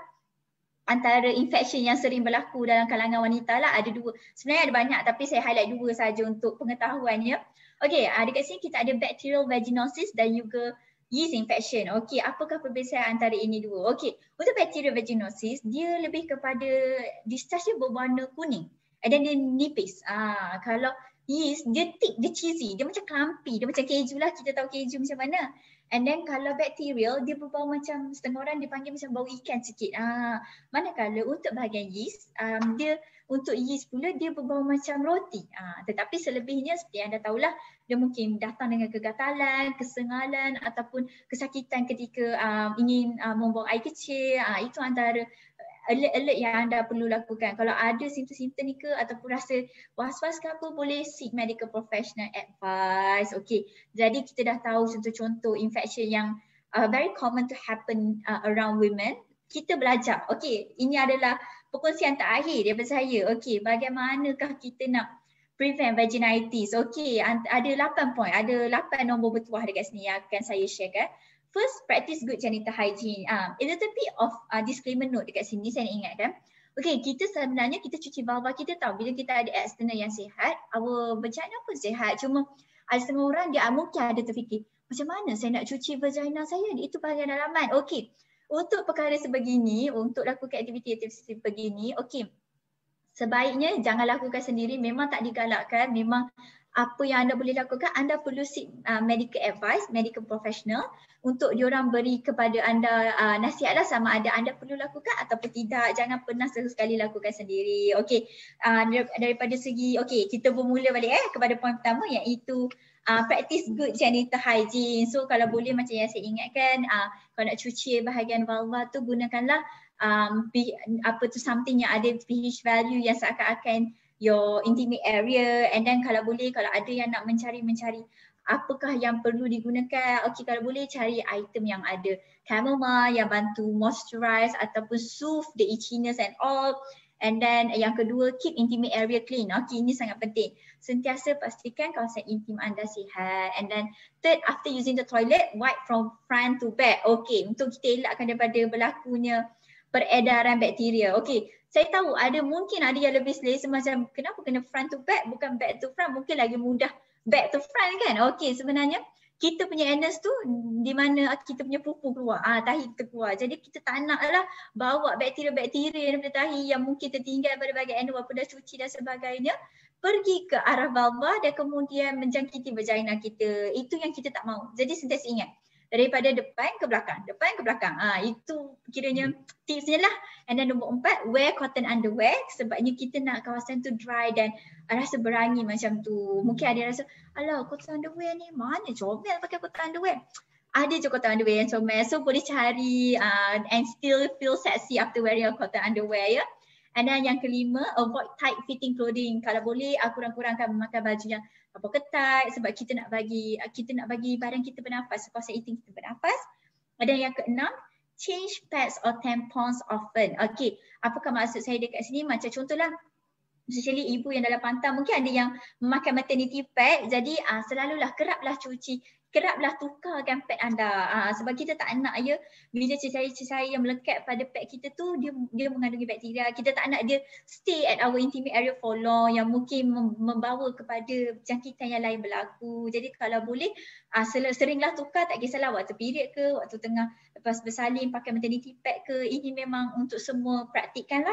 antara infection yang sering berlaku dalam kalangan wanita lah. Ada dua. Sebenarnya ada banyak tapi saya highlight dua saja untuk pengetahuannya. Okey, uh, dekat sini kita ada bacterial vaginosis dan juga yeast infection. Okey, apakah perbezaan antara ini dua? Okey, untuk bacterial vaginosis, dia lebih kepada discharge dia berwarna kuning. And then dia nipis. Ah, kalau yeast, dia thick, dia cheesy, dia macam clumpy, dia macam keju lah. Kita tahu keju macam mana. And then kalau bacterial, dia berbau macam, setengah orang dipanggil macam bau ikan sikit. Ah, manakala untuk bahagian yeast, um, dia untuk yeast pula dia berbau macam roti. Ah, tetapi selebihnya seperti anda tahulah, dia mungkin datang dengan kegatalan, kesengalan ataupun kesakitan ketika um, ingin uh, membuang air kecil. Ah, itu antara alert-alert yang anda perlu lakukan. Kalau ada simptom-simptom ni ke ataupun rasa was-was ke apa, boleh seek medical professional advice. Okay, jadi kita dah tahu contoh-contoh infection yang uh, very common to happen uh, around women. Kita belajar. Okay, ini adalah perkongsian terakhir daripada saya. Okay, bagaimanakah kita nak prevent vaginitis? Okay, ada lapan point, ada lapan nombor bertuah dekat sini yang akan saya sharekan. First, practice good genital hygiene. Ah, a little bit of uh, disclaimer note dekat sini saya nak ingatkan. Okay, kita sebenarnya kita cuci vulva, kita tahu bila kita ada external yang sihat, our vagina pun sihat. Cuma ada setengah orang dia mungkin ada terfikir, macam mana saya nak cuci vagina saya? Itu bahagian dalaman. Okay, untuk perkara sebegini, untuk lakukan aktiviti-aktiviti begini, okay, sebaiknya jangan lakukan sendiri, memang tak digalakkan, memang apa yang anda boleh lakukan, anda perlu seek uh, medical advice, medical professional untuk diorang beri kepada anda uh, nasihatlah sama ada anda perlu lakukan ataupun tidak. Jangan pernah sesekali lakukan sendiri. Okey, uh, daripada segi, okey, kita bermula balik eh kepada poin pertama iaitu uh, practice good genital hygiene. So kalau boleh macam yang saya ingatkan, uh, kalau nak cuci bahagian vulva tu gunakanlah um, apa tu something yang ada pH value yang seakan-akan your intimate area. And then kalau boleh, kalau ada yang nak mencari-mencari apakah yang perlu digunakan, okey, kalau boleh cari item yang ada chamomile yang bantu moisturize ataupun soothe the itchiness and all. And then yang kedua, keep intimate area clean. Okey, ini sangat penting. Sentiasa pastikan kawasan intim anda sihat. And then third, after using the toilet, wipe from front to back. Okey, untuk kita elakkan daripada berlakunya peredaran bakteria. Okey, saya tahu ada mungkin ada yang lebih selesa macam kenapa kena front to back bukan back to front, mungkin lagi mudah back to front kan. Okey, sebenarnya kita punya anus tu di mana kita punya pupu keluar, ah tahi kita keluar. Jadi kita tak naklah bawa bakteria-bakteria daripada tahi yang mungkin tertinggal pada bahagian anus walaupun dah cuci dan sebagainya pergi ke arah vulva dan kemudian menjangkiti vagina kita. Itu yang kita tak mahu. Jadi sentiasa ingat, daripada depan ke belakang, depan ke belakang. Ah, itu kiranya tipsnya lah. And then nombor empat, wear cotton underwear sebabnya kita nak kawasan tu dry dan rasa berangin macam tu. Mungkin ada yang rasa, alah cotton underwear ni mana comel pakai cotton underwear. Ada je cotton underwear yang comel. So boleh cari uh, and still feel sexy after wearing a cotton underwear ya. And then yang kelima, avoid tight fitting clothing. Kalau boleh, kurang-kurangkan memakai baju yang apa ketat sebab kita nak bagi kita nak bagi badan kita bernafas, kawasan intim kita bernafas. Dan yang keenam, change pads or tampons often. Okey, apakah maksud saya dekat sini? Macam contohlah, especially ibu yang dalam pantang, mungkin ada yang memakai maternity pad, jadi uh, selalulah keraplah cuci, keraplah tukarkan pad anda. Uh, sebab kita tak nak ya bila cecair-cecair yang melekat pada pad kita tu dia dia mengandungi bakteria. Kita tak nak dia stay at our intimate area for long yang mungkin membawa kepada jangkitan yang lain berlaku. Jadi kalau boleh uh, seringlah tukar, tak kisahlah waktu period ke, waktu tengah lepas bersalin pakai maternity pad ke. Ini memang untuk semua praktikkanlah.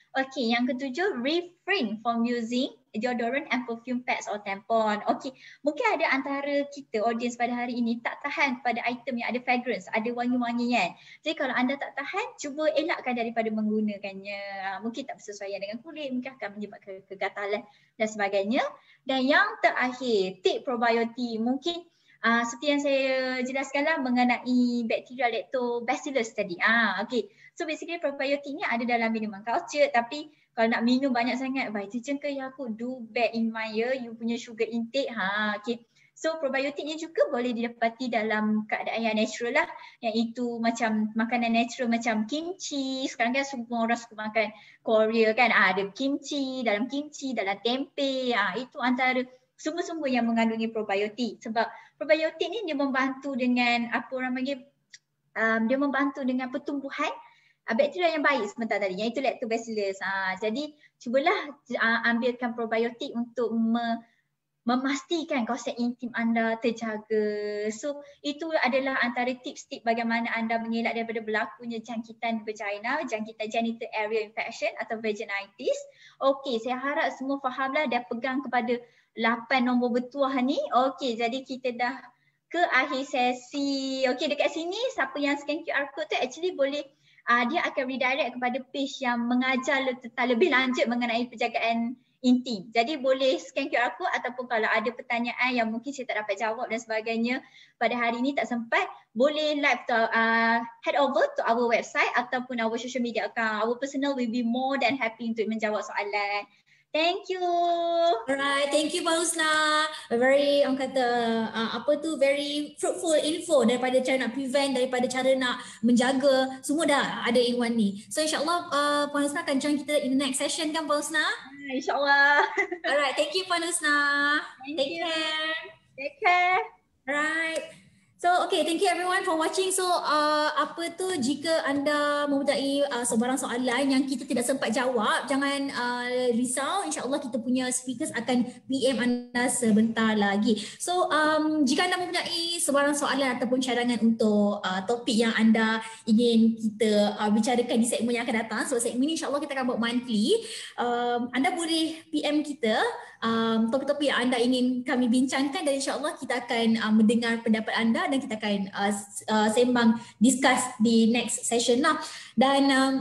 Okay, yang ketujuh, refrain from using deodorant and perfume pads or tampon. Okay, mungkin ada antara kita, audience pada hari ini tak tahan pada item yang ada fragrance, ada wangi-wangi kan. Jadi kalau anda tak tahan, cuba elakkan daripada menggunakannya. Mungkin tak bersesuaian dengan kulit, mungkin akan menyebabkan kegatalan dan sebagainya. Dan yang terakhir, take probiotik. Mungkin uh, seperti yang saya jelaskanlah mengenai bakteria lactobacillus tadi. Ah, okay. So basically probiotik ni ada dalam minuman culture, tapi kalau nak minum banyak sangat, baik teacher ke ya aku do bad in my year, you punya sugar intake. Ha, okay. So probiotik ni juga boleh didapati dalam keadaan yang natural lah, iaitu macam makanan natural macam kimchi. Sekarang kan semua orang suka makan Korea kan, ha, ada kimchi, dalam kimchi, dalam tempe. Ha, itu antara sumber-sumber yang mengandungi probiotik. Sebab probiotik ni dia membantu dengan apa orang panggil, um, dia membantu dengan pertumbuhan bakteria yang baik sebentar tadi, iaitu lactobacillus. Ha, jadi cubalah uh, ambilkan probiotik untuk me, memastikan kawasan intim anda terjaga. So itu adalah antara tips-tips bagaimana anda mengelak daripada berlakunya jangkitan vagina, jangkitan genital area infection atau vaginitis. Okey, saya harap semua fahamlah dan pegang kepada lapan nombor bertuah ni. Okey, jadi kita dah ke akhir sesi. Okey, dekat sini siapa yang scan Q R code tu actually boleh Uh, dia akan redirect kepada page yang mengajar tentang lebih lanjut mengenai penjagaan intim. Jadi boleh scan Q R code, ataupun kalau ada pertanyaan yang mungkin saya tak dapat jawab dan sebagainya pada hari ini tak sempat, boleh live to, uh, head over to our website ataupun our social media account. Our personal will be more than happy untuk menjawab soalan. Thank you. Alright, thank you Pak Husna. A very, orang kata, uh, apa tu, very fruitful info daripada cara nak prevent, daripada cara nak menjaga, semua dah ada ilmuwan ni. So insyaAllah uh, Pak Husna akan join kita in the next session kan Pak Husna? Uh, InsyaAllah. Alright, thank you Pak Husna. Thank Take you. care. Take care. Alright. So okay, thank you everyone for watching. So uh, apa tu, jika anda mempunyai uh, sebarang soalan yang kita tidak sempat jawab, jangan uh, risau. InsyaAllah kita punya speakers akan P M anda sebentar lagi. So um, jika anda mempunyai sebarang soalan ataupun cadangan untuk uh, topik yang anda ingin kita uh, bicarakan di segmen yang akan datang, so segmen ini insyaAllah kita akan buat monthly. Um, anda boleh P M kita um, topik-topik yang anda ingin kami bincangkan, dan insyaAllah kita akan uh, mendengar pendapat anda dan kita akan uh, uh, sembang, discuss di next session lah. Dan um,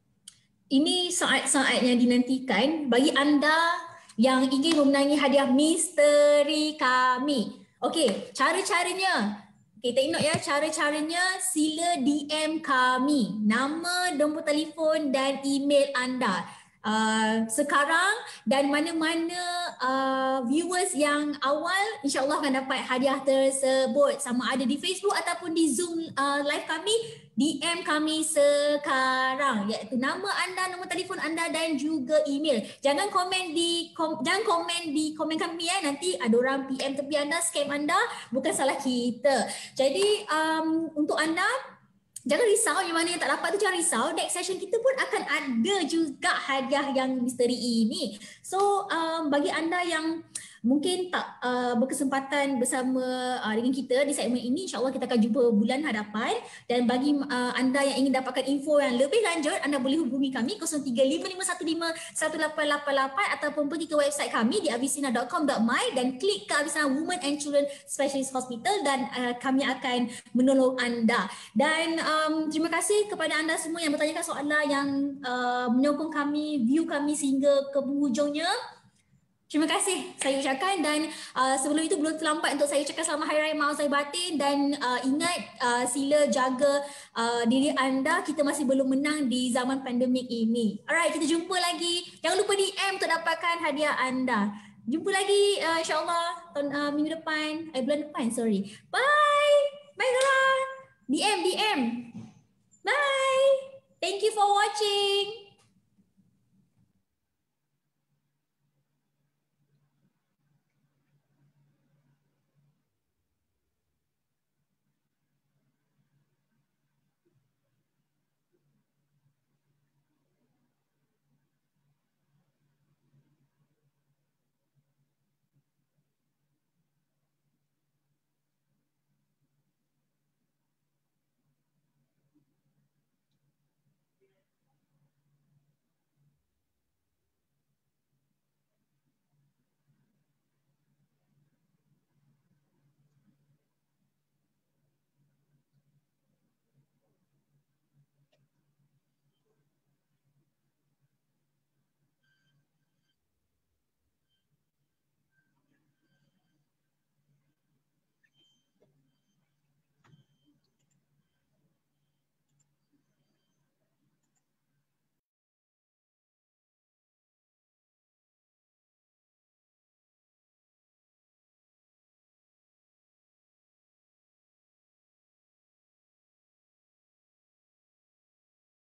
ini saat-saat yang dinantikan bagi anda yang ingin memenangi hadiah misteri kami. Okey, cara-caranya, okay, take note ya, cara-caranya sila D M kami, nama, nombor telefon dan email anda. Uh, sekarang, dan mana-mana uh, viewers yang awal insyaAllah akan dapat hadiah tersebut, sama ada di Facebook ataupun di Zoom uh, live kami. D M kami sekarang, iaitu nama anda, nombor telefon anda dan juga email. Jangan komen di kom, jangan komen di komen kami ya, nanti ada orang P M tepi anda, scam anda, bukan salah kita. Jadi um, untuk anda, jangan risau, yang mana yang tak dapat tu jangan risau. Next session kita pun akan ada juga hadiah yang misteri ini. So um, bagi anda yang mungkin tak uh, berkesempatan bersama uh, dengan kita di segmen ini, insyaAllah kita akan jumpa bulan hadapan. Dan bagi uh, anda yang ingin dapatkan info yang lebih lanjut, anda boleh hubungi kami kosong tiga lima lima satu lima satu lapan lapan lapan ataupun pergi ke website kami di avisina dot com dot my dan klik ke Avisina Women and Children Specialist Hospital, dan uh, kami akan menolong anda. Dan um, terima kasih kepada anda semua yang bertanyakan soalan, yang uh, menyokong kami, view kami sehingga ke penghujungnya. Terima kasih saya ucapkan, dan uh, sebelum itu belum terlambat untuk saya ucapkan selamat Hari Raya Maaf Zahir Batin, dan uh, ingat uh, sila jaga uh, diri anda, kita masih belum menang di zaman pandemik ini. Alright, kita jumpa lagi. Jangan lupa D M untuk dapatkan hadiah anda. Jumpa lagi uh, insyaAllah tahun uh, minggu depan, eh bulan depan, sorry. Bye. Bye Zara. D M, D M. Bye. Thank you for watching.